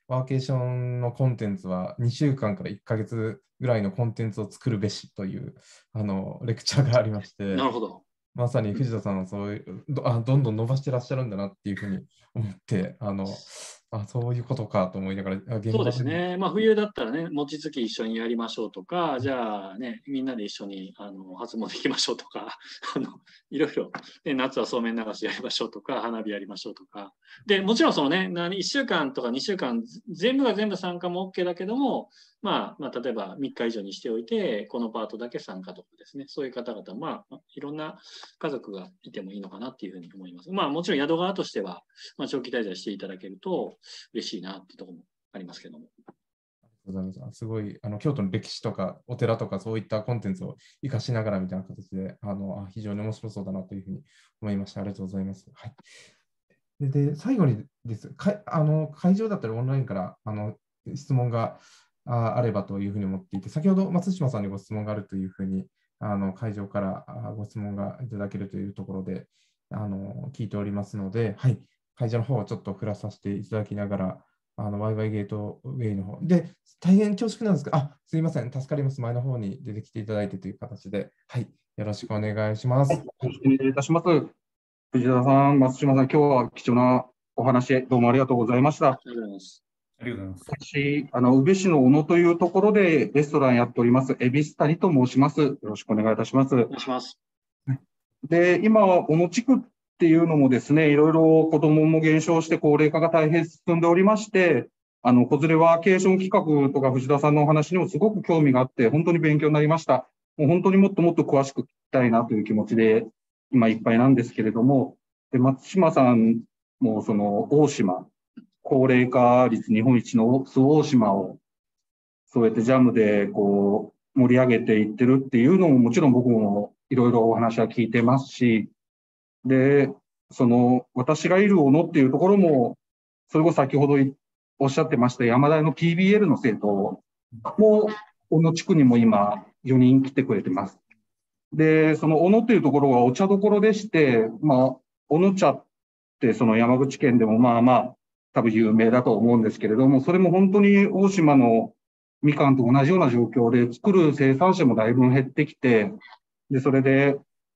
ワーケーションのコンテンツは2週間から1ヶ月ぐらいのコンテンツを作るべしというレクチャーがありまして、 なるほど。 まさに藤田さんはそういうどんどん伸ばしてらっしゃるんだなっていうふうに思って、そういうことかと思いながら、 そうですね。まあ、冬だったらね、餅つき一緒にやりましょうとか、じゃあね、みんなで一緒に初詣行きましょうとか、いろいろ、ね、夏はそうめん流しやりましょうとか、花火やりましょうとか。で、もちろんそのね、1週間とか2週間、全部が全部参加も OK だけども、まあ、例えば3日以上にしておいて、このパートだけ参加とかですね、そういう方々、まあ、いろんな家族がいてもいいのかなっていうふうに思います。まあ、もちろん宿側としては、まあ、長期滞在していただけると嬉しいなっていうところもありますけども。 ありがとうございます。すごい京都の歴史とかお寺とかそういったコンテンツを生かしながらみたいな形で非常に面白そうだなというふうに思いました。ありがとうございます。はい、で最後にです会場だったりオンラインから質問があればというふうに思っていて、先ほど松島さんにご質問があるというふうに会場からご質問がいただけるというところで聞いておりますので、はい、会場の方をちょっと振らさせていただきながら、ワイワイゲートウェイの方で、大変恐縮なんですが、すいません、助かります。前の方に出てきていただいてという形で、はい、よろしくお願いします。よろしくお願いいたします。藤田さん、松島さん、今日は貴重なお話、どうもありがとうございました。 ありがとうございます。 ありがとうございます。 私、宇部市の小野というところでレストランやっております、恵比寿谷と申します。よろしくお願いいたします。 お願いします。 で、今、小野地区っていうのもですね、いろいろ子どもも減少して高齢化が大変進んでおりまして、子連れワーケーション企画とか藤田さんのお話にもすごく興味があって、本当に勉強になりました。もう本当にもっともっと詳しく聞きたいなという気持ちで、今いっぱいなんですけれども、で松島さんもその大島、高齢化率日本一の周防大島を、そうやってジャムでこう盛り上げていってるっていうのももちろん僕もいろいろお話は聞いてますし、で、私がいる小野っていうところも、それこそ先ほどおっしゃってました山大の PBL の生徒も、小野地区にも今4人来てくれてます。で、その小野っていうところはお茶どころでして、小野茶ってその山口県でも多分有名だと思うんですけれども、それも本当に大島のみかんと同じような状況で、作る生産者もだいぶ減ってきて、で、それで、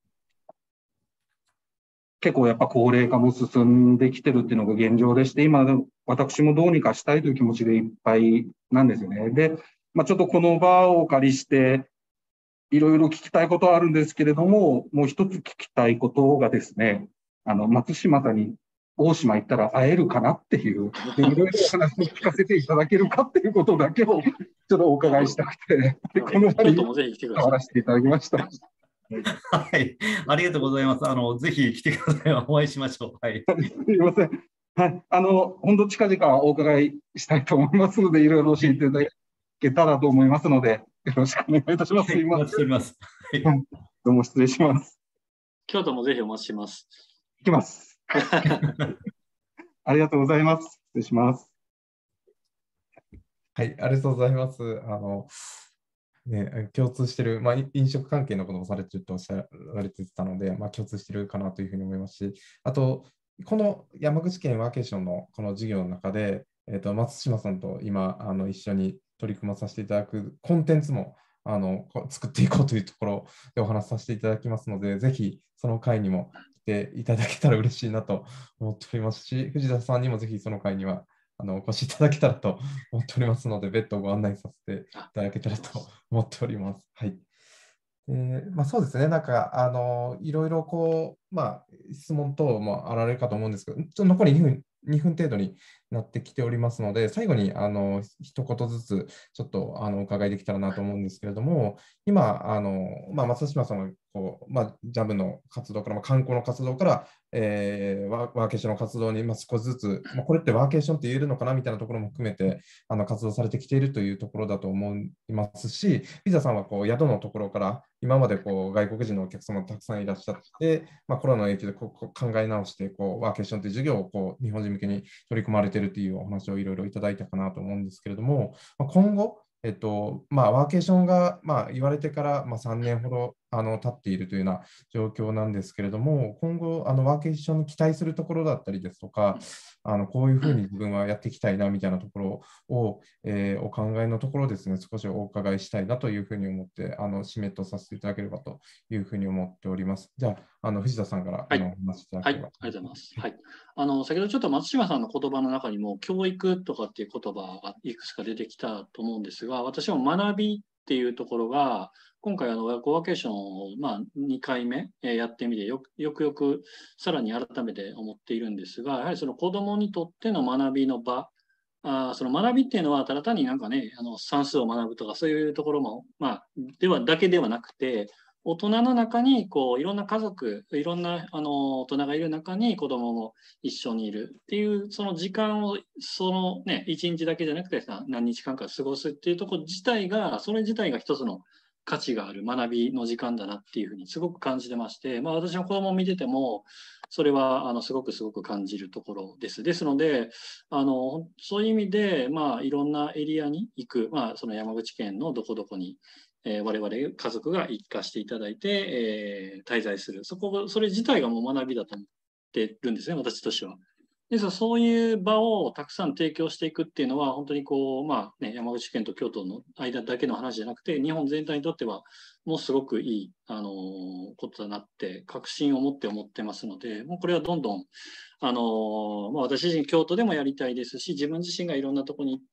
結構やっぱ高齢化も進んできてるっていうのが現状でして、今、私もどうにかしたいという気持ちでいっぱいなんですよね。で、ちょっとこの場をお借りして、いろいろ聞きたいことはあるんですけれども、もう一つ聞きたいことがですね、松島さんに大島行ったら会えるかなっていう、いろいろお話を聞かせていただけるかっていうことだけをちょっとお伺いしたくて、でこの場に変わらせていただきました。 はい、ありがとうございます。ぜひ来てください。お会いしましょう。はい。 すみません。はい、本当近々お伺いしたいと思いますので、いろいろ教えていただけたらと思いますので、よろしくお願いいたします。 はい、お待ちしております。はい、 どうも失礼します。 京都もぜひお待ちします。 行きます。ありがとうございます。失礼します。 はい、ありがとうございます。共通している、飲食関係のこともされているとおっしゃられてたので、共通しているかなというふうに思いますし、あと、この山口県ワーケーションのこの事業の中で、松島さんと今一緒に取り組まさせていただくコンテンツも作っていこうというところでお話しさせていただきますので、ぜひその会にも来ていただけたら嬉しいなと思っておりますし、藤田さんにもぜひその会にはお越しいただけたらと思っておりますので、別途ご案内させていただけたらと思っております。はい。そうですね、いろいろ質問等もあられるかと思うんですけど、ちょっと残り2分程度になってきておりますので、最後に一言ずつちょっとお伺いできたらなと思うんですけれども、今、松島さんがジャムの活動から、観光の活動から、ワーケーションの活動に少しずつ、これってワーケーションって言えるのかなみたいなところも含めて活動されてきているというところだと思いますし、ビザさんは宿のところから今まで外国人のお客様たくさんいらっしゃって、コロナの影響で考え直してワーケーションという授業を日本人向けに取り組まれているというお話をいろいろいただいたかなと思うんですけれども、今後、ワーケーションが、言われてから、3年ほど立っているというような状況なんですけれども、今後、ワーケーションに期待するところだったりですとか、こういうふうに自分はやっていきたいなみたいなところを、お考えのところですね、少しお伺いしたいなというふうに思って、締めとさせていただければというふうに思っております。じゃあ、藤田さんからお話しいただければ。 はい、ありがとうございます。はい。先ほどちょっと松島さんの言葉の中にも、教育とかっていう言葉がいくつか出てきたと思うんですが、私も学びっていうところが、今回親子ワーケーションを、2回目やってみてよくよくさらに改めて思っているんですが、やはりその子どもにとっての学びの場、その学びっていうのはただ単になんかね、算数を学ぶとかそういうところも、だけではなくて、大人の中にこういろんな家族、いろんな大人がいる中に子どもも一緒にいるっていうその時間をそのね一日だけじゃなくて何日間か過ごすっていうところ自体がそれ自体が一つの価値がある学びの時間だなっていうふうにすごく感じてまして、私の子供を見ててもそれはすごく感じるところです。ですのでそういう意味でいろんなエリアに行く、その山口県のどこどこに我々家族が行かせていただいて、滞在するそれ自体がもう学びだと思ってるんですね、私としては。ですからそういう場をたくさん提供していくっていうのは本当に山口県と京都の間だけの話じゃなくて日本全体にとってはもうすごくいいことだなって確信を持ってますので、もうこれはどんどん私自身京都でもやりたいですし、自分自身がいろんなところに行って、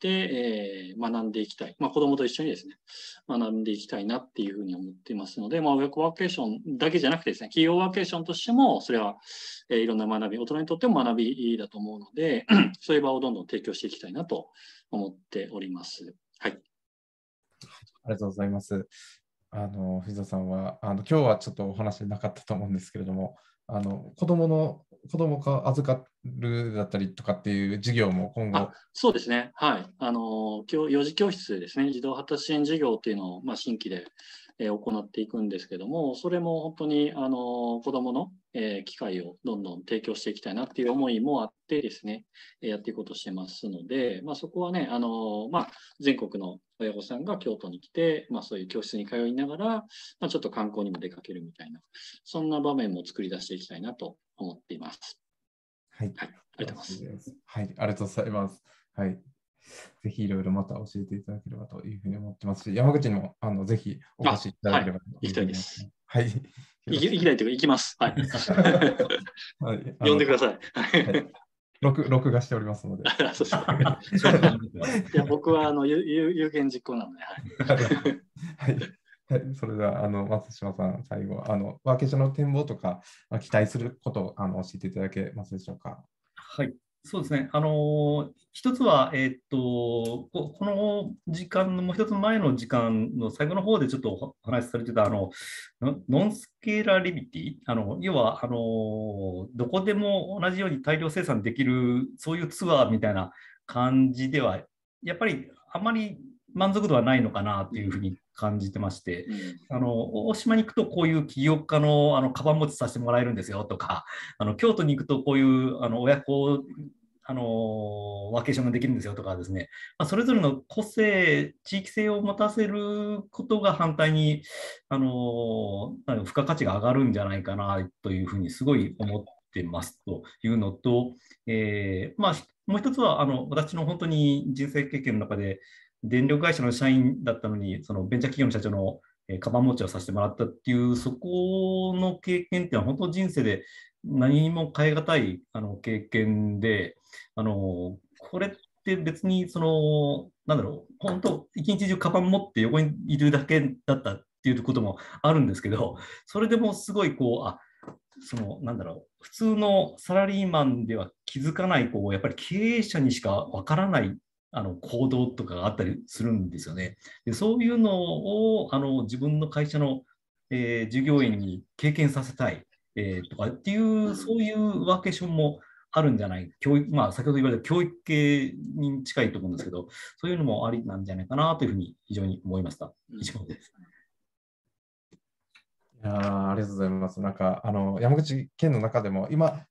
学んでいきたい、子供と一緒にですね学んでいきたいなっていうふうに思っていますので、親子ワーケーションだけじゃなくてですね、企業ワーケーションとしてもそれは、いろんな学び、大人にとっても学びだと思うのでそういう場をどんどん提供していきたいなと思っております。はい。 ありがとうございます。藤田さんは今日はちょっとお話なかったと思うんですけれども、子供が預かるだったりとかっていう事業も今後。 そうですね。はい。幼児教室ですね。児童発達支援事業っていうのを、新規で、行っていくんですけども、それも本当に子どもの、機会をどんどん提供していきたいなっていう思いもあってですね、やっていこうとしてますので、そこはね、全国の親御さんが京都に来て、そういう教室に通いながら、ちょっと観光にも出かけるみたいな、そんな場面も作り出していきたいなと思っています。 はい。 はい、ありがとうございます。 はい、ありがとうございます。はい。ぜひいろいろまた教えていただければというふうに思ってますし、山口にもぜひお越しいただければと行きたいです。 はい。 行きたいというか、行きます。はい。はい、呼んでください。 録画しておりますので。 そうですいや僕は有言実行なので。 はい。それでは松島さん、最後、ワーケーションの展望とか、期待することを教えていただけますでしょうか。 はい。そうですね。一つは、この時間の、もう一つ前の時間の最後の方でちょっとお話しされてた、ノンスケーラリビティ、要は、どこでも同じように大量生産できる、そういうツアーみたいな感じでは、やっぱりあまり満足度はないのかなというふうに感じてまして、大島に行くとこういう起業家のカバン持ちさせてもらえるんですよとか、京都に行くとこういう親子ワーケーションができるんですよとかですね、それぞれの個性、地域性を持たせることが反対に付加価値が上がるんじゃないかなというふうにすごい思ってますというのと、もう一つは私の本当に人生経験の中で電力会社の社員だったのにそのベンチャー企業の社長のカバン持ちをさせてもらったっていうそこの経験っていうのは本当人生で何も変え難い経験でこれって別に本当一日中カバン持って横にいるだけだったっていうこともあるんですけど、それでもすごい普通のサラリーマンでは気づかないやっぱり経営者にしかわからない行動とかがあったりするんですよね。でそういうのを自分の会社の、従業員に経験させたい、とかっていうそういうワーケーションもあるんじゃない、先ほど言われた教育系に近いと思うんですけど、そういうのもありなんじゃないかなというふうに非常に思いました。以上です。 ありがとうございます。なんか山口県の中でも今、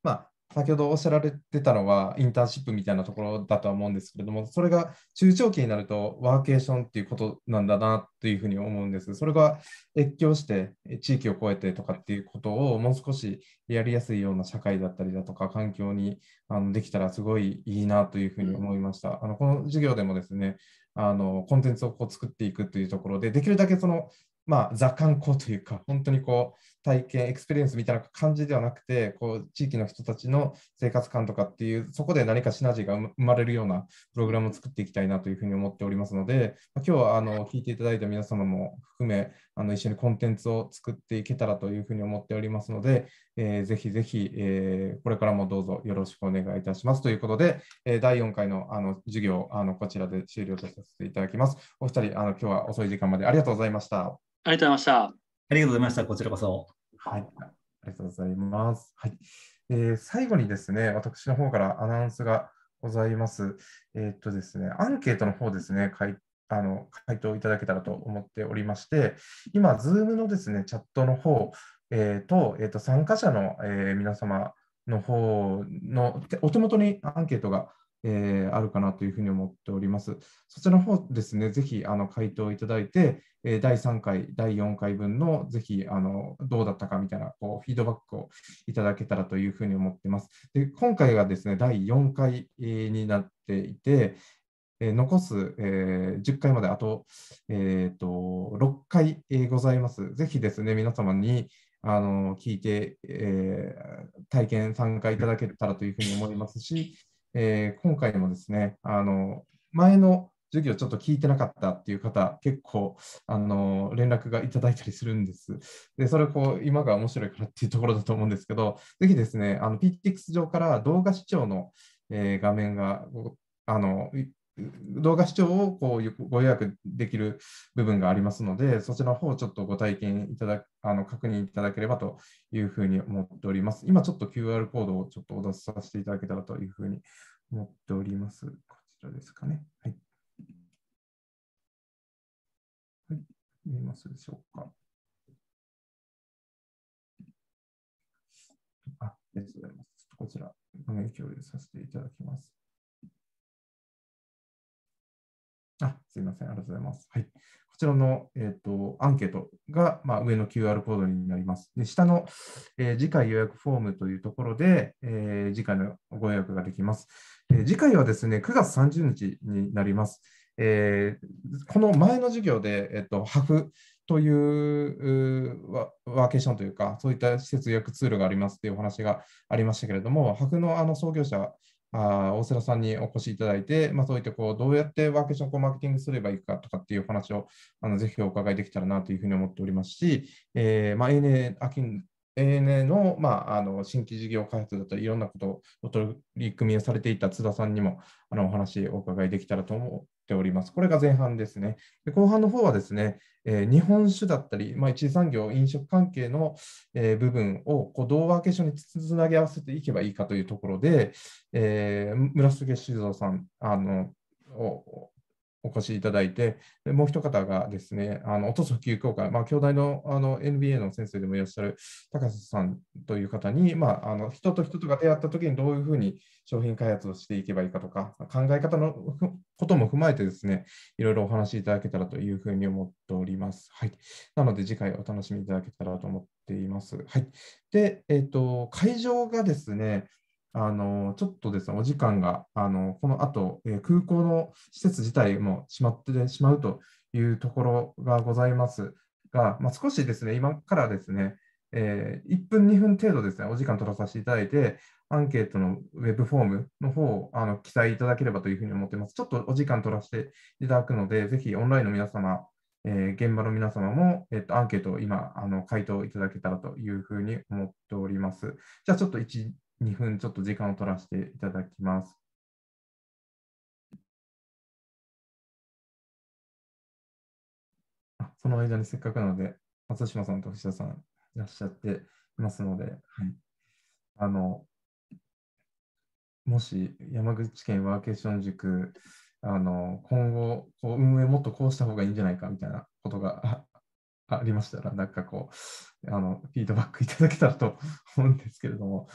先ほどおっしゃられてたのは、インターンシップみたいなところだとは思うんですけれども、それが中長期になるとワーケーションっていうことなんだなというふうに思うんです。それが越境して、地域を越えてとかっていうことをもう少しやりやすいような社会だったりだとか、環境にできたらすごいいいなというふうに思いました。この授業でもですね、コンテンツをこう作っていくというところで、できるだけザ観光というか、本当にこう体験、エクスペリエンスみたいな感じではなくて、こう地域の人たちの生活感とかっていう、そこで何かシナジーが生まれるようなプログラムを作っていきたいなというふうに思っておりますので、今日は聞いていただいた皆様も含め、一緒にコンテンツを作っていけたらというふうに思っておりますので、ぜひぜひ、これからもどうぞよろしくお願いいたしますということで、第4回の授業こちらで終了とさせていただきます。お二人、今日は遅い時間までありがとうございました。 ありがとうございました。 ありがとうございました。こちらこそ。 はい、ありがとうございます。はい。最後にですね、私の方からアナウンスがございます。ですね、アンケートの方ですね、回答いただけたらと思っておりまして、今、Zoom のですね、チャットの方、参加者の、皆様の方のお手元にアンケートがあるかなというふうに思っております。そちらの方ですね、ぜひ回答いただいて、第3回、第4回分のぜひどうだったかみたいなこうフィードバックをいただけたらというふうに思っています。で今回がですね、第4回になっていて、残す、10回まであと、6回、ございます。ぜひですね、皆様に聞いて、体験参加いただけたらというふうに思いますし、今回もですね、前の授業ちょっと聞いてなかったっていう方、結構連絡がいただいたりするんです。で、それこう今が面白いからっていうところだと思うんですけど、ぜひですね、PTX 上から動画視聴の、画面が動画視聴をこうご予約できる部分がありますので、そちらの方をちょっとご体験いただ確認いただければというふうに思っております。今ちょっと QR コードをちょっとお出しさせていただけたらというふうに思っております。こちらですかね。はい。はい、見えますでしょうか。ありがとうございます。こちら、画面共有させていただきます。すいません、ありがとうございます。はい、こちらの、アンケートが、上の QR コードになります。で下の、次回予約フォームというところで、次回のご予約ができます。次回はですね、9月30日になります。この前の授業で、ハフというワーケーションというか、そういった施設予約ツールがありますというお話がありましたけれども、ハフの創業者、大瀬良さんにお越しいただいて、そういったどうやってワーケーションをマーケティングすればいいかとかっていうお話をぜひお伺いできたらなというふうに思っておりますし、ANA の、新規事業開発だったり、いろんなことを取り組みをされていた津田さんにもお話をお伺いできたらと思っております。これが前半ですね。で後半の方はですね、日本酒だったり、一次産業、飲食関係の、部分をどうワーケーションにつなぎ合わせていけばいいかというところで、村菅修造さんお越しいただいて、もう一方がですね、落とす普及協会、京大のNBA の先生でもいらっしゃる高瀬さんという方に、人と人とが出会ったときにどういうふうに商品開発をしていけばいいかとか、考え方のことも踏まえてですね、いろいろお話しいただけたらというふうに思っております。はい。なので、次回お楽しみいただけたらと思っています。はい。で、会場がですね、ちょっとですね、お時間が、この後、空港の施設自体も閉まってしまうというところがございますが、少しですね、今からですね、1分、2分程度ですね、お時間取らさせていただいて、アンケートのウェブフォームの方を記載いただければというふうに思っています。ちょっとお時間取らせていただくので、ぜひオンラインの皆様、現場の皆様も、アンケートを今、回答いただけたらというふうに思っております。じゃあ、ちょっと1、2分ちょっと時間を取らせていただきます。その間にせっかくなので、松島さんと藤田さんいらっしゃっていますので、はい、もし山口県ワーケーション塾、今後運営もっとこうした方がいいんじゃないかみたいなことがありましたら、なんかフィードバックいただけたらと思うんですけれども、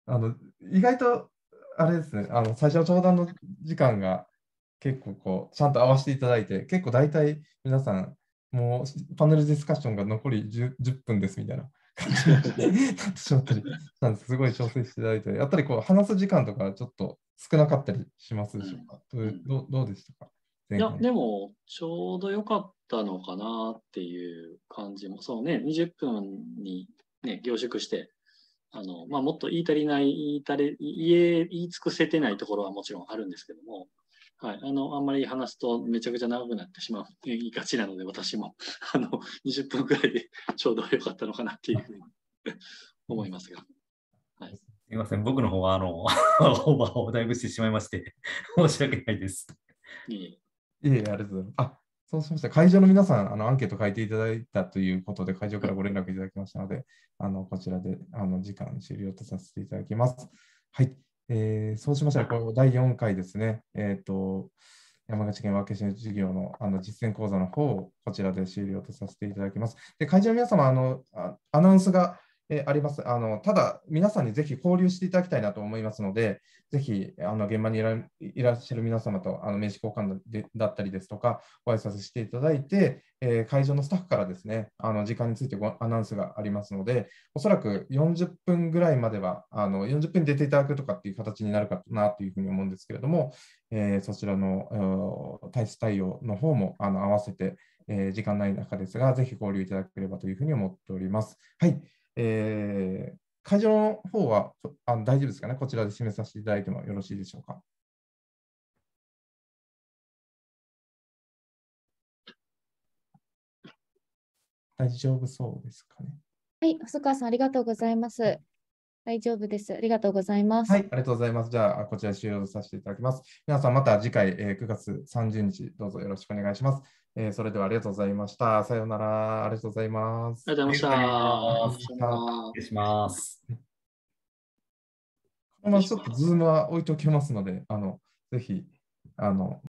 意外と、あれですね、最初の登壇の時間が結構こう、ちゃんと合わせていただいて、結構大体皆さん、もうパネルディスカッションが残り 10分ですみたいな感じになってしまったりしたんです。すごい調整していただいて、やっぱりこう、話す時間とかちょっと少なかったりしますでしょうか。どうでしたか？ いや、でも、ちょうど良かったのかなっていう感じも、そうね、20分に、ね、凝縮して、もっと言い足りない、言い尽くせてないところはもちろんあるんですけども、はい、あんまり話すとめちゃくちゃ長くなってしまう、言いがちなので、私も、20分くらいでちょうど良かったのかなっていうふうに思いますが。はい、 すみません、僕の方は、オーバーをだいぶしてしまいまして、申し訳ないです。 いえ、ありがとうございます。そうしました。会場の皆さん、アンケート書いていただいたということで、会場からご連絡いただきましたので、こちらで時間終了とさせていただきます。はい。そうしましたら、この第4回ですね、山口県和気市事業の実践講座の方をこちらで終了とさせていただきます。で、会場の皆様、アナウンスがあります。ただ、皆さんにぜひ交流していただきたいなと思いますので、ぜひ現場にいらっしゃる皆様と名刺交換だったりですとか、ご挨拶していただいて、会場のスタッフからですね、時間についてアナウンスがありますので、おそらく40分ぐらいまでは、40分に出ていただくとかっていう形になるかなというふうに思うんですけれども、そちらの対応の方も合わせて、時間ない中ですが、ぜひ交流いただければというふうに思っております。はい。会場の方は大丈夫ですかね。こちらで締めさせていただいてもよろしいでしょうか。大丈夫そうですかね。 はい、細川さん、ありがとうございます。大丈夫です。ありがとうございます。 はい、ありがとうございます。じゃあ、こちら終了させていただきます。皆さん、また次回、9月30日、どうぞよろしくお願いします。それではありがとうございました。さようなら。ありがとうございます。 ありがとうございました。 失礼します。 ちょっとズームは置いておきますので、ぜひ、